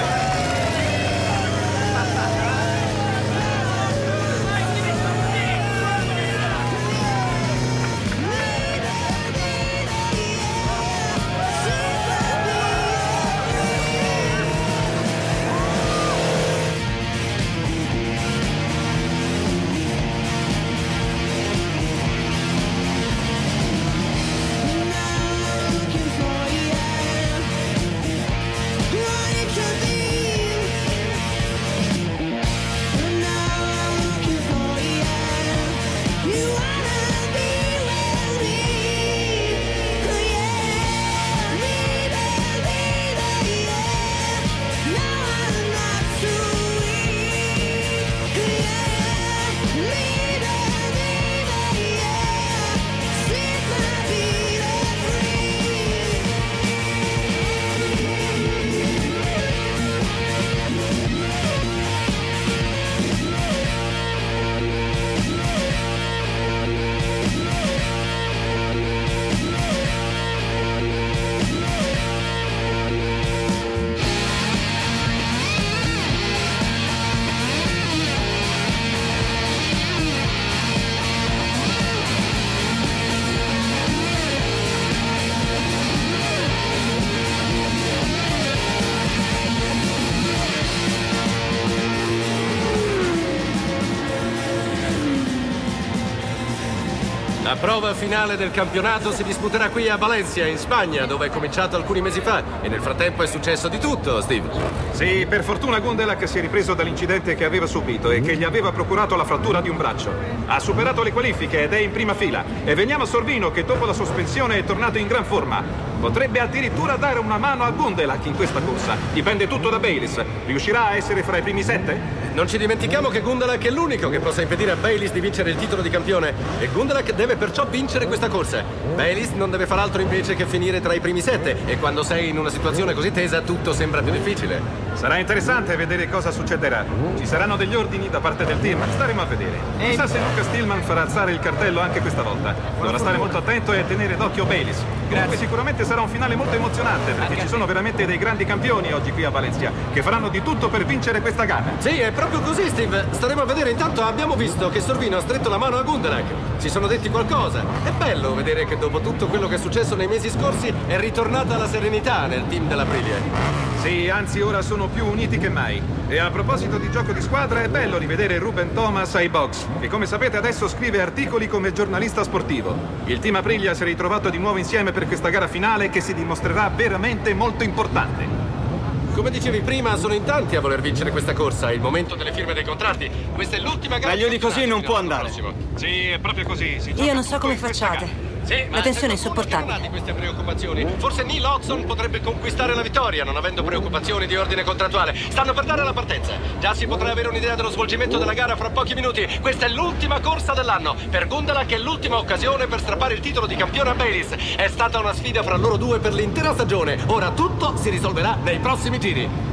La prova finale del campionato si disputerà qui a Valencia, in Spagna, dove è cominciato alcuni mesi fa. E nel frattempo è successo di tutto, Steve. Sì, per fortuna Gundelach si è ripreso dall'incidente che aveva subito e che gli aveva procurato la frattura di un braccio. Ha superato le qualifiche ed è in prima fila. E veniamo a Sorvino, che dopo la sospensione è tornato in gran forma. Potrebbe addirittura dare una mano a Gundelach in questa corsa. Dipende tutto da Bayliss. Riuscirà a essere fra i primi sette? Non ci dimentichiamo che Gundelach è l'unico che possa impedire a Bayliss di vincere il titolo di campione. E Gundelach deve perciò vincere questa corsa. Bayliss non deve far altro invece che finire tra i primi sette. E quando sei in una situazione così tesa, tutto sembra più difficile. Sarà interessante vedere cosa succederà. Ci saranno degli ordini da parte del team, staremo a vedere. Chissà se Luca Stillman farà alzare il cartello anche questa volta. Dovrà stare molto attento e tenere d'occhio Bayliss. Comunque sicuramente sarà un finale molto emozionante, perché ci sono veramente dei grandi campioni oggi qui a Valencia, che faranno di tutto per vincere questa gara. Sì, è proprio così, Steve. Staremo a vedere. Intanto abbiamo visto che Sorvino ha stretto la mano a Gundelach. Si sono detti qualcosa. È bello vedere che dopo tutto quello che è successo nei mesi scorsi è ritornata la serenità nel team della Aprilia. Sì, anzi ora sono più uniti che mai. E a proposito di gioco di squadra, è bello rivedere Ruben Thomas ai box, che come sapete adesso scrive articoli come giornalista sportivo. Il team Aprilia si è ritrovato di nuovo insieme per questa gara finale che si dimostrerà veramente molto importante. Come dicevi prima, sono in tanti a voler vincere questa corsa. È il momento delle firme dei contratti. Questa è l'ultima gara. Meglio di così non può andare. Prossimo. Sì, è proprio così. Si Io non so come facciate. Sì, la tensione è insopportabile. Di queste preoccupazioni. Forse Neil Hodgson potrebbe conquistare la vittoria non avendo preoccupazioni di ordine contrattuale. Stanno per dare la partenza. Già si potrà avere un'idea dello svolgimento della gara fra pochi minuti. Questa è l'ultima corsa dell'anno. Per Gundelach è l'ultima occasione per strappare il titolo di campione a Bayliss. È stata una sfida fra loro due per l'intera stagione. Ora tutto si risolverà nei prossimi giri.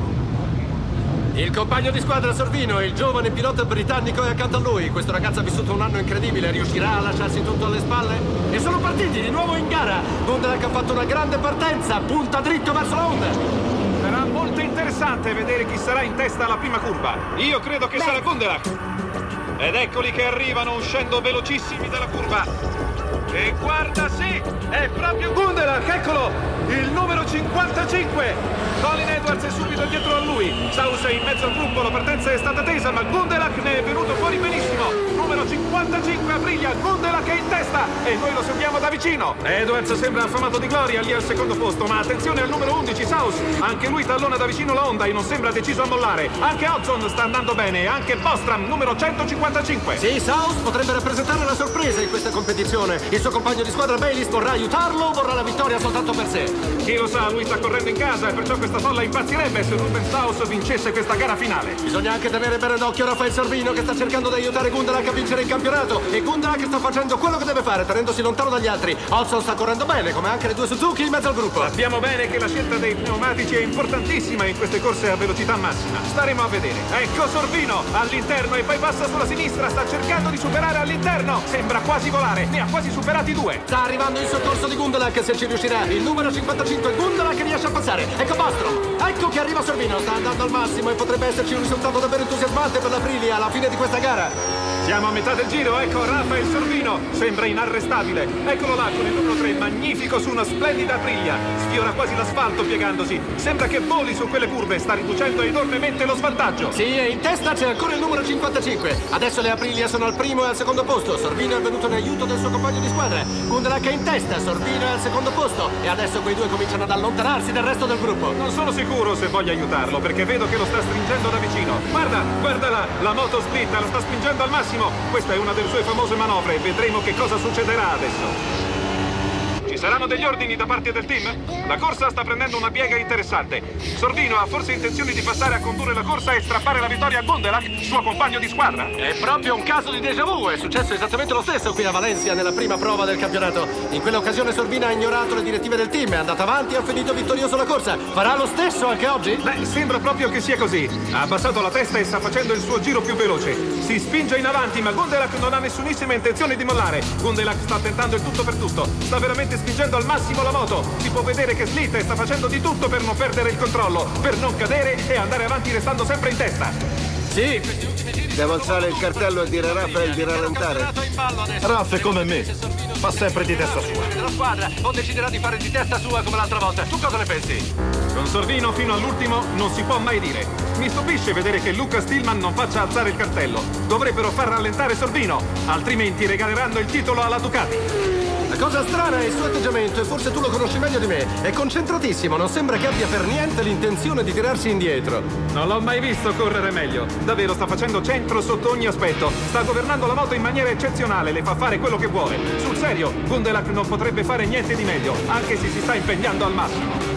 Il compagno di squadra Sorvino, il giovane pilota britannico, è accanto a lui. Questo ragazzo ha vissuto un anno incredibile, riuscirà a lasciarsi tutto alle spalle? E sono partiti di nuovo in gara. Gundelach ha fatto una grande partenza, punta dritto verso la onda. Sarà molto interessante vedere chi sarà in testa alla prima curva. Io credo che Beh. sarà Gundelach. Ed eccoli che arrivano uscendo velocissimi dalla curva. E guarda, sì, è proprio Gundelach, eccolo, il numero cinquantacinque. Colin Edwards è subito dietro a lui. Saus è in mezzo al gruppo, la partenza è stata tesa, ma Gundelach ne è venuto fuori benissimo. Numero cinquantacinque Aprilia, Gundelach è in testa e noi lo seguiamo da vicino. Edwards sembra affamato di gloria lì al secondo posto, ma attenzione al numero undici, Saus. Anche lui tallona da vicino la Honda e non sembra deciso a mollare. Anche Hodgson sta andando bene, anche Bostrom, numero centocinquantacinque. Sì, Saus potrebbe rappresentare la sorpresa in questa competizione. Il suo compagno di squadra Bayliss vorrà aiutarlo o vorrà la vittoria soltanto per sé? Chi lo sa, lui sta correndo in casa e perciò questa folla impazzirebbe se Ruben Saus vincesse questa gara finale. Bisogna anche tenere bene d'occhio Rafael Sorvino, che sta cercando di aiutare Gundelach a vincere il campionato, e Gundelach sta facendo quello che deve fare, tenendosi lontano dagli altri. Hodgson sta correndo bene, come anche le due Suzuki in mezzo al gruppo. Sappiamo bene che la scelta dei pneumatici è importantissima in queste corse a velocità massima. Staremo a vedere. Ecco Sorvino all'interno e poi passa sulla sinistra, sta cercando di superare all'interno. Sembra quasi volare, ne ha quasi superati due. Sta arrivando in soccorso di Gundelach, se ci riuscirà. Il numero cinquantacinque Gundelach riesce a passare. Ecco Bostrom. Ecco che arriva Sorvino, sta andando al massimo e potrebbe esserci un risultato davvero entusiasmante per l'Aprilia alla fine di questa gara. Siamo a metà del giro, ecco Rafael Sorvino, sembra inarrestabile. Eccolo là con il numero tre, magnifico su una splendida Aprilia. Sfiora quasi l'asfalto piegandosi. Sembra che voli su quelle curve, sta riducendo enormemente lo svantaggio. Sì, e in testa c'è ancora il numero cinquantacinque. Adesso le Aprilia sono al primo e al secondo posto. Sorvino è venuto in aiuto del suo compagno di squadra. Gundelach è in testa, Sorvino è al secondo posto. E adesso quei due cominciano ad allontanarsi dal resto del gruppo. Non sono sicuro se voglia aiutarlo, perché vedo che lo sta stringendo da vicino. Guarda, guarda là, la moto splitta, lo sta spingendo al massimo. Questa è una delle sue famose manovre, vedremo che cosa succederà adesso. Ci saranno degli ordini da parte del team? La corsa sta prendendo una piega interessante. Sorvino ha forse intenzione di passare a condurre la corsa e strappare la vittoria a Gundelach, suo compagno di squadra? È proprio un caso di déjà vu, è successo esattamente lo stesso qui a Valencia nella prima prova del campionato. In quell'occasione Sorvino ha ignorato le direttive del team, è andato avanti e ha finito vittorioso la corsa. Farà lo stesso anche oggi? Beh, sembra proprio che sia così. Ha abbassato la testa e sta facendo il suo giro più veloce. Si spinge in avanti, ma Gundelach non ha nessunissima intenzione di mollare. Gundelach sta tentando il tutto per tutto. Sta veramente spingendo al massimo la moto. Si può vedere che slitta e sta facendo di tutto per non perdere il controllo, per non cadere e andare avanti restando sempre in testa. Sì, questi ultimi giri. Devo alzare il cartello e dire a Rafael di rallentare. Raff è come me, fa sempre di testa sua. La squadra o deciderà di fare di testa sua come l'altra volta. Tu cosa ne pensi? Con Sorvino fino all'ultimo non si può mai dire. Mi stupisce vedere che Luca Stillman non faccia alzare il cartello. Dovrebbero far rallentare Sorvino, altrimenti regaleranno il titolo alla Ducati. La cosa strana è il suo atteggiamento, e forse tu lo conosci meglio di me. È concentratissimo, non sembra che abbia per niente l'intenzione di tirarsi indietro. Non l'ho mai visto correre meglio. Davvero sta facendo centro sotto ogni aspetto. Sta governando la moto in maniera eccezionale, le fa fare quello che vuole. Sul serio, Gundelach non potrebbe fare niente di meglio, anche se si sta impegnando al massimo.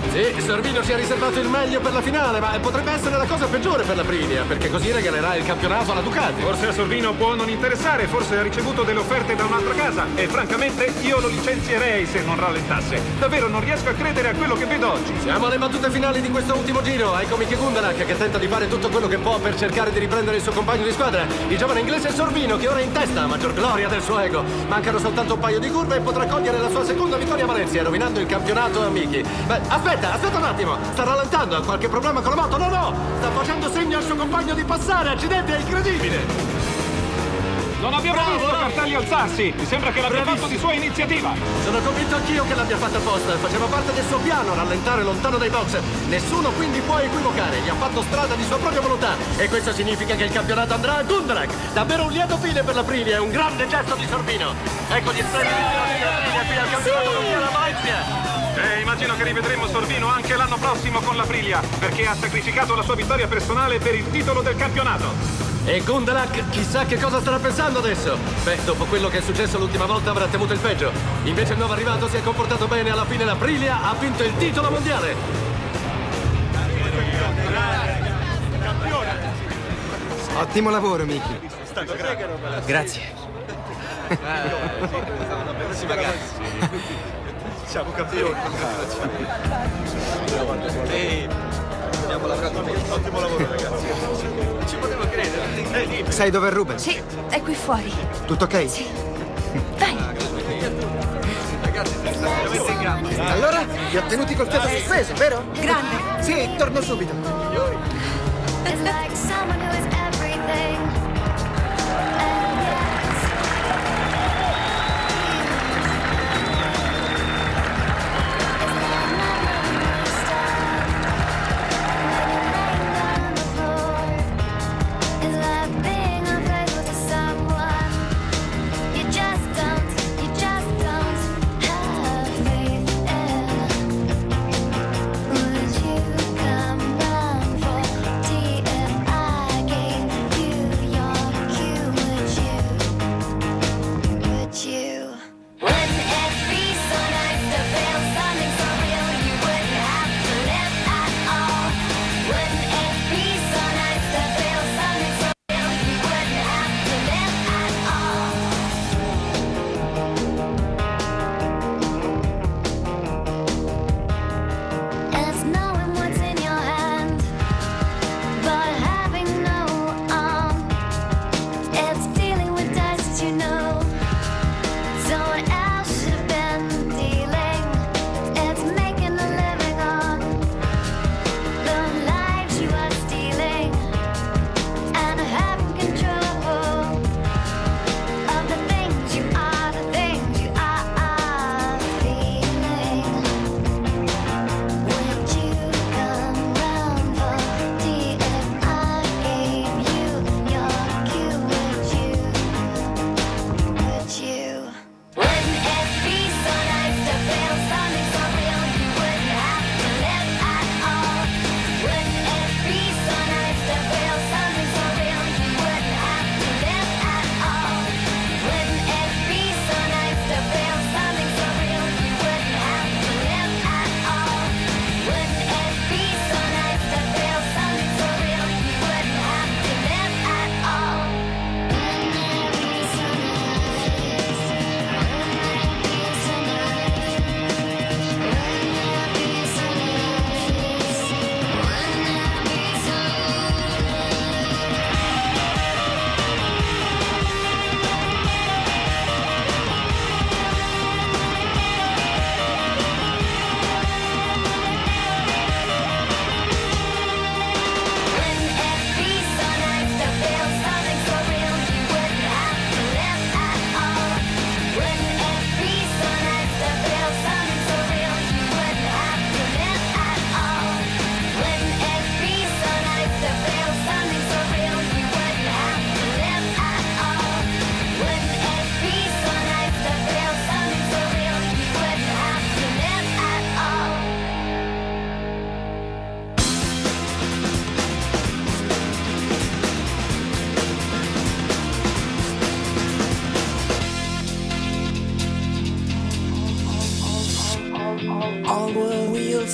Sì, Sorvino ci ha riservato il meglio per la finale, ma potrebbe essere la cosa peggiore per la Aprilia, perché così regalerà il campionato alla Ducati. Forse a Sorvino può non interessare, forse ha ricevuto delle offerte da un'altra casa e francamente io lo licenzierei se non rallentasse. Davvero non riesco a credere a quello che vedo oggi. Siamo alle battute finali di questo ultimo giro. Ecco Mickey Gundelach che tenta di fare tutto quello che può per cercare di riprendere il suo compagno di squadra, il giovane inglese Sorvino, che ora è in testa a maggior gloria del suo ego. Mancano soltanto un paio di curve e potrà cogliere la sua seconda vittoria a Valencia, rovinando il campionato a Mickey. Beh, aspetta, aspetta un attimo. Sta rallentando, ha qualche problema con la moto? No, no! Sta facendo segno al suo compagno di passare, accidenti, è incredibile! Non abbiamo Bravo, visto bravo. cartelli alzarsi! Mi sembra che l'abbia fatto di sua iniziativa! Sono convinto anch'io che l'abbia fatta apposta. Faceva parte del suo piano, rallentare lontano dai box. Nessuno quindi può equivocare. Gli ha fatto strada di sua propria volontà. E questo significa che il campionato andrà a Gundelach. Davvero un lieto fine per l'Aprilia, è un grande gesto di Sorvino. Ecco gli splendidi piloti dell'Aprilia qui al campionato mondiale a Valencia. E immagino che rivedremo Sorvino anche l'anno prossimo con l'Aprilia, perché ha sacrificato la sua vittoria personale per il titolo del campionato. E Gundelach chissà che cosa starà pensando adesso. Beh, dopo quello che è successo l'ultima volta avrà temuto il peggio. Invece il nuovo arrivato si è comportato bene, alla fine l'Aprilia ha vinto il titolo mondiale. Ottimo lavoro, Mickey. Grazie. Siamo campioni. Ehi, abbiamo lavorato molto. Ottimo lavoro, ragazzi. Ci potevo credere. Sai dove è Ruben? Sì, è qui fuori. Tutto ok? Sì. Vai. Ragazzi, veramente in gamba. Allora, vi ho tenuti col fiato sospeso, vero? Grande. Sì, torno subito. It's like someone who is everything. And yes. It's like not knowing where to start. When you're laying down on the floor. It's like being unfaithful to someone. You just don't, you just don't have faith in. Would you come round for tea if I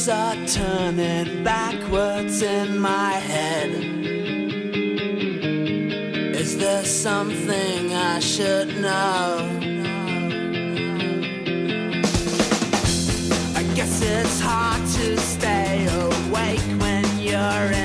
wheels are turning backwards in my head. Is there something I should know? I guess it's hard to stay awake when you're